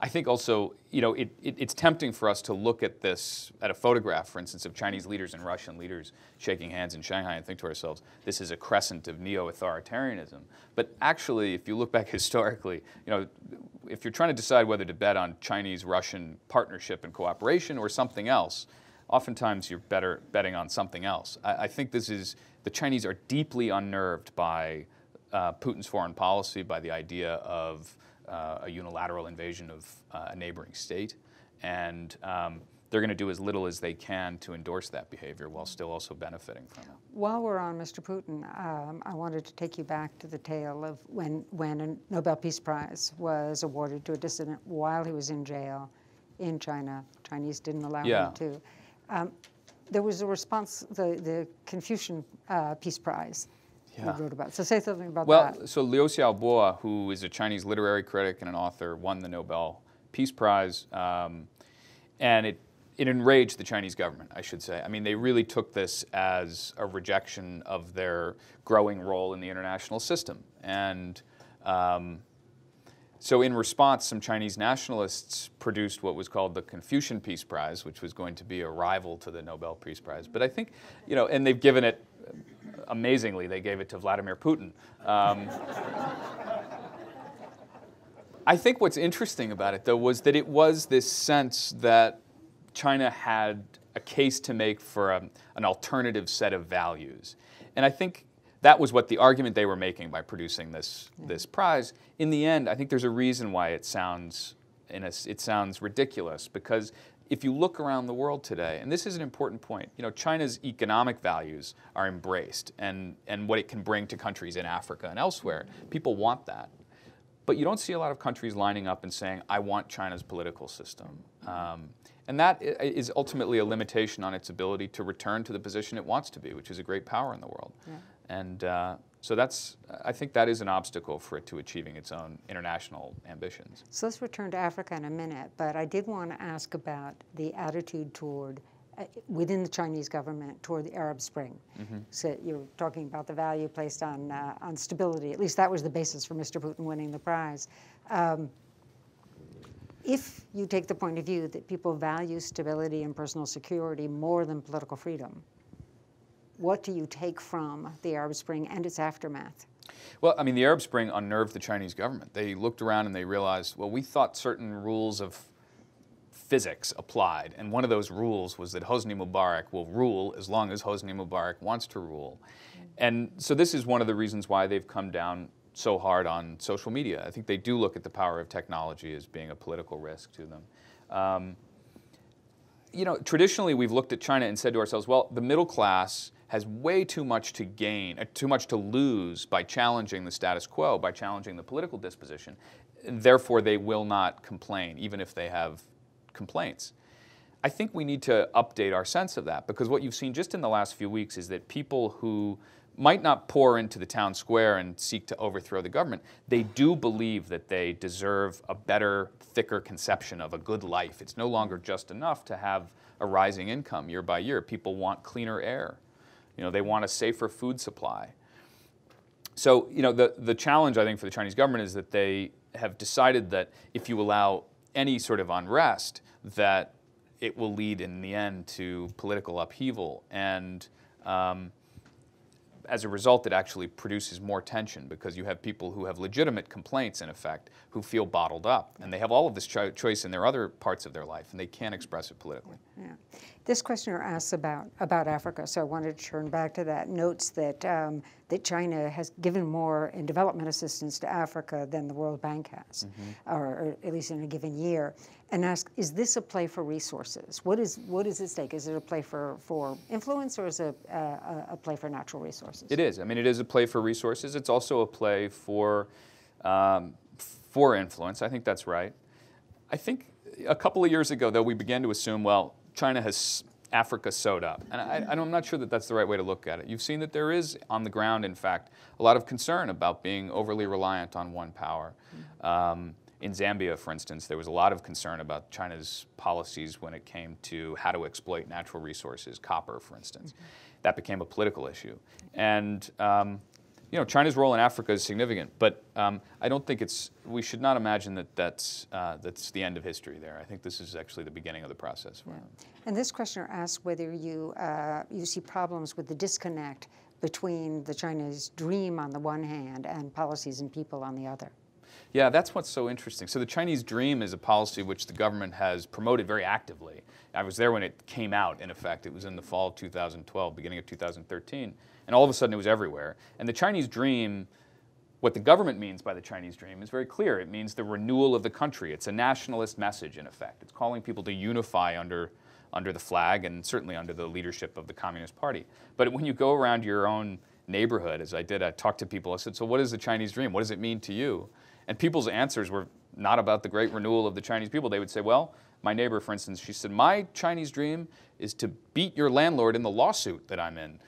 I think also, it's tempting for us to look at this, at a photograph, for instance, of Chinese leaders and Russian leaders shaking hands in Shanghai and think to ourselves, this is a crescent of neo-authoritarianism. But actually, if you look back historically, if you're trying to decide whether to bet on Chinese-Russian partnership and cooperation or something else, oftentimes you're better betting on something else. I think the Chinese are deeply unnerved by Putin's foreign policy, by the idea of a unilateral invasion of a neighboring state, and they're going to do as little as they can to endorse that behavior while still also benefiting from it. While we're on Mr. Putin, I wanted to take you back to the tale of when a Nobel Peace Prize was awarded to a dissident while he was in jail in China. Chinese didn't allow him to. There was a response, the Confucian Peace Prize. You wrote about. So say something about that. Well, so Liu Xiaobo, who is a Chinese literary critic and an author, won the Nobel Peace Prize, and it enraged the Chinese government, I should say. I mean, they really took this as a rejection of their growing role in the international system. And so in response, some Chinese nationalists produced what was called the Confucian Peace Prize, which was going to be a rival to the Nobel Peace Prize. But I think, and they've given it, amazingly, they gave it to Vladimir Putin. I think what's interesting about it, though, was that it was this sense that China had a case to make for an alternative set of values. And I think that was what the argument they were making by producing this prize. In the end, I think there's a reason why it sounds ridiculous, because if you look around the world today, and this is an important point, China's economic values are embraced, and what it can bring to countries in Africa and elsewhere. People want that. But you don't see a lot of countries lining up and saying, I want China's political system. And that is ultimately a limitation on its ability to return to the position it wants to be, which is a great power in the world. Yeah. And so I think that is an obstacle for it to achieving its own international ambitions. So let's return to Africa in a minute, but I did want to ask about the attitude toward, within the Chinese government, toward the Arab Spring. Mm-hmm. So you're talking about the value placed on stability. At least that was the basis for Mr. Putin winning the prize. If you take the point of view that people value stability and personal security more than political freedom, what do you take from the Arab Spring and its aftermath? Well, I mean, the Arab Spring unnerved the Chinese government. They looked around and they realized, well, we thought certain rules of physics applied, and one of those rules was that Hosni Mubarak will rule as long as Hosni Mubarak wants to rule. Mm-hmm. And so this is one of the reasons why they've come down so hard on social media. I think they do look at the power of technology as being a political risk to them. Traditionally we've looked at China and said to ourselves, well, the middle class has way too much to gain, too much to lose by challenging the status quo, by challenging the political disposition. Therefore, they will not complain, even if they have complaints. I think we need to update our sense of that, because what you've seen just in the last few weeks is that people who might not pour into the town square and seek to overthrow the government, they do believe that they deserve a better, thicker conception of a good life. It's no longer just enough to have a rising income year by year. People want cleaner air. They want a safer food supply. So, the challenge, I think, for the Chinese government is that they have decided that if you allow any sort of unrest, that it will lead in the end to political upheaval. And as a result, it actually produces more tension, because you have people who have legitimate complaints, in effect, who feel bottled up. And they have all of this choice in their other parts of their life, and they can't express it politically. Yeah. This questioner asks about Africa, so I wanted to turn back to that. Notes that, that China has given more in development assistance to Africa than the World Bank has, mm-hmm. or at least in a given year. And ask, is this a play for resources? What is at stake? Is it a play for influence, or is it a play for natural resources? It is. I mean, it is a play for resources. It's also a play for influence. I think that's right. I think a couple of years ago, though, we began to assume, well, China has Africa sewed up. And I'm not sure that that's the right way to look at it. You've seen that there is, on the ground, in fact, a lot of concern about being overly reliant on one power. In Zambia, for instance, there was a lot of concern about China's policies when it came to how to exploit natural resources, copper, for instance. Mm-hmm. That became a political issue. And China's role in Africa is significant, but I don't think we should not imagine that that's the end of history there. I think this is actually the beginning of the process. Yeah. And this questioner asks whether you see problems with the disconnect between the Chinese dream on the one hand and policies and people on the other. Yeah, that's what's so interesting. So the Chinese dream is a policy which the government has promoted very actively. I was there when it came out, in effect. It was in the fall of 2012, beginning of 2013, and all of a sudden it was everywhere. And the Chinese dream, what the government means by the Chinese dream is very clear. It means the renewal of the country. It's a nationalist message, in effect. It's calling people to unify under the flag and certainly under the leadership of the Communist Party. But when you go around your own neighborhood, as I did, I talked to people, I said, so what is the Chinese dream? What does it mean to you? And people's answers were not about the great renewal of the Chinese people. They would say, well, my neighbor, for instance, she said, my Chinese dream is to beat your landlord in the lawsuit that I'm in.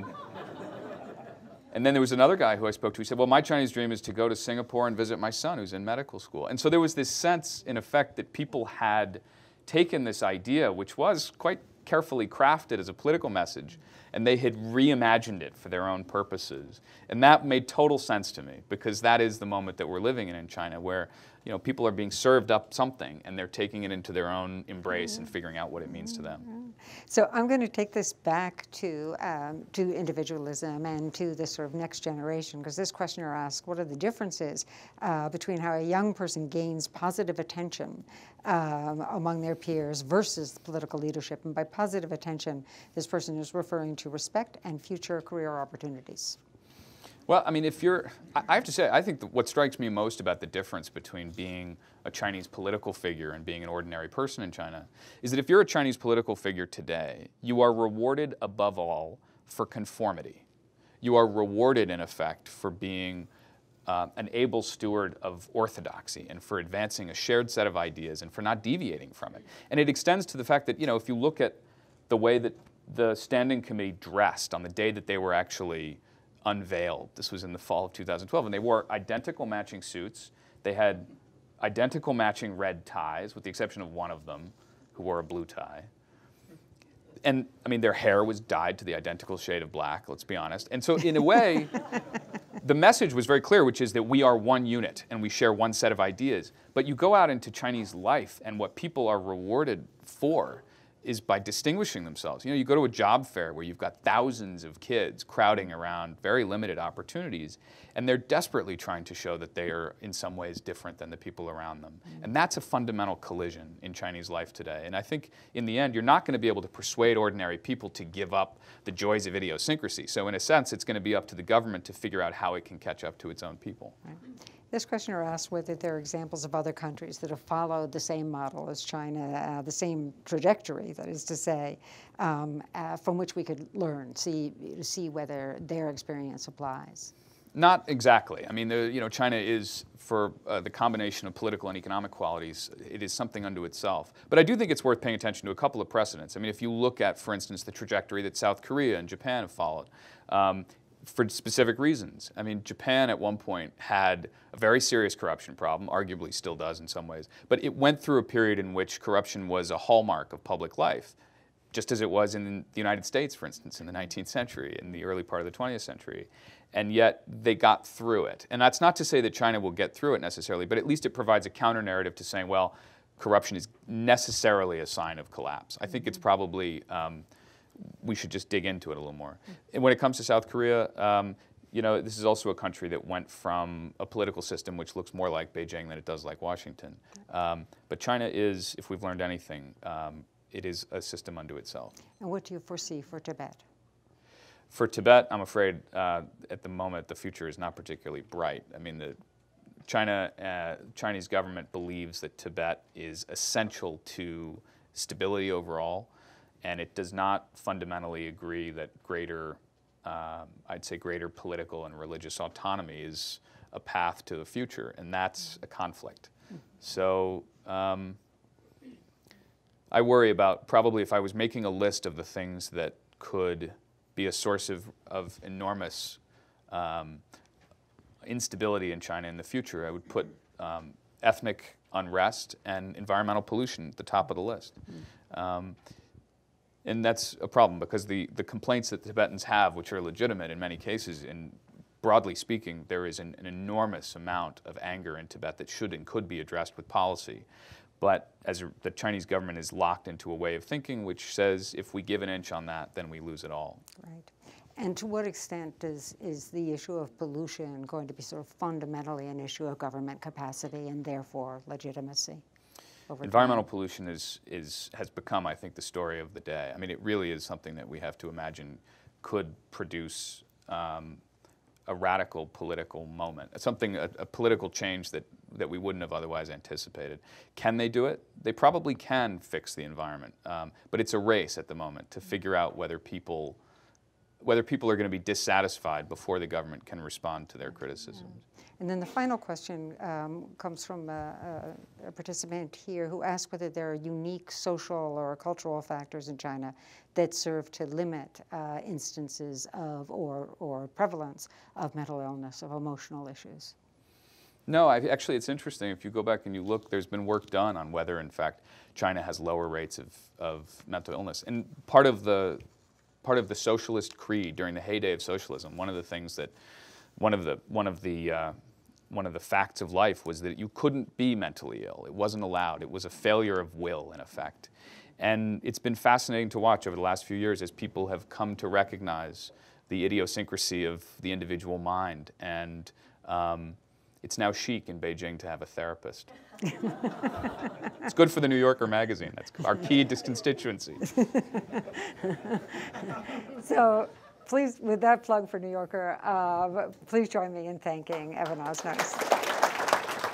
And then there was another guy who I spoke to. He said, well, my Chinese dream is to go to Singapore and visit my son who's in medical school. And so there was this sense, in effect, that people had taken this idea, which was quite carefully crafted as a political message, and they had reimagined it for their own purposes. And that made total sense to me, because that is the moment that we're living in China, where people are being served up something, and they're taking it into their own embrace and figuring out what it means to them. So I'm going to take this back to individualism and to this sort of next generation, because this questioner asks, what are the differences between how a young person gains positive attention among their peers versus political leadership? And by positive attention, this person is referring to respect and future career opportunities. Well, I mean, I have to say, I think what strikes me most about the difference between being a Chinese political figure and being an ordinary person in China is that if you're a Chinese political figure today, you are rewarded above all for conformity. You are rewarded, in effect, for being an able steward of orthodoxy and for advancing a shared set of ideas and for not deviating from it. And it extends to the fact that, if you look at the way that the Standing Committee dressed on the day that they were actually unveiled. This was in the fall of 2012, and they wore identical matching suits. They had identical matching red ties, with the exception of one of them, who wore a blue tie. And, I mean, their hair was dyed to the identical shade of black, let's be honest. And so, in a way, the message was very clear, which is that we are one unit, and we share one set of ideas. But you go out into Chinese life, and what people are rewarded for is by distinguishing themselves. You go to a job fair where you've got thousands of kids crowding around very limited opportunities, and they're desperately trying to show that they are in some ways different than the people around them. And that's a fundamental collision in Chinese life today. And I think in the end, you're not going to be able to persuade ordinary people to give up the joys of idiosyncrasy. So in a sense, it's going to be up to the government to figure out how it can catch up to its own people. Right. This questioner asks whether there are examples of other countries that have followed the same model as China, the same trajectory, that is to say, from which we could learn, see whether their experience applies. Not exactly. I mean, China is, for the combination of political and economic qualities, it is something unto itself. But I do think it's worth paying attention to a couple of precedents. I mean, if you look at, for instance, the trajectory that South Korea and Japan have followed, for specific reasons. I mean, Japan at one point had a very serious corruption problem, arguably still does in some ways, but it went through a period in which corruption was a hallmark of public life, just as it was in the United States, for instance, in the 19th century, in the early part of the 20th century. And yet they got through it. And that's not to say that China will get through it necessarily, but at least it provides a counter-narrative to saying, well, corruption is necessarily a sign of collapse. I think it's probably we should just dig into it a little more. And when it comes to South Korea, this is also a country that went from a political system which looks more like Beijing than it does like Washington. But China is, if we've learned anything, it is a system unto itself. And what do you foresee for Tibet? For Tibet, I'm afraid at the moment the future is not particularly bright. I mean, the Chinese government believes that Tibet is essential to stability overall, and it does not fundamentally agree that I'd say greater political and religious autonomy is a path to the future, and that's a conflict. So I worry about, probably if I was making a list of the things that could be a source of enormous instability in China in the future, I would put ethnic unrest and environmental pollution at the top of the list. And that's a problem because the complaints that the Tibetans have, which are legitimate in many cases, and broadly speaking, there is an enormous amount of anger in Tibet that should and could be addressed with policy. But the Chinese government is locked into a way of thinking which says if we give an inch on that, then we lose it all. Right. And to what extent is the issue of pollution going to be sort of fundamentally an issue of government capacity and therefore legitimacy? Environmental pollution has become, I think, the story of the day. I mean, it really is something that we have to imagine could produce a radical political moment, a political change that we wouldn't have otherwise anticipated. Can they do it? They probably can fix the environment, but it's a race at the moment to figure out whether people are going to be dissatisfied before the government can respond to their criticisms. And then the final question comes from a participant here who asked whether there are unique social or cultural factors in China that serve to limit instances of or prevalence of mental illness, of emotional issues. No, actually it's interesting. If you go back and you look, there's been work done on whether, in fact, China has lower rates of mental illness. And part of the socialist creed during the heyday of socialism, one of the things that one of the facts of life was that you couldn't be mentally ill. It wasn't allowed. It was a failure of will, in effect. And it's been fascinating to watch over the last few years as people have come to recognize the idiosyncrasy of the individual mind. And it's now chic in Beijing to have a therapist. It's good for the New Yorker magazine. That's our key constituency. So please, with that plug for New Yorker, please join me in thanking Evan Osnos.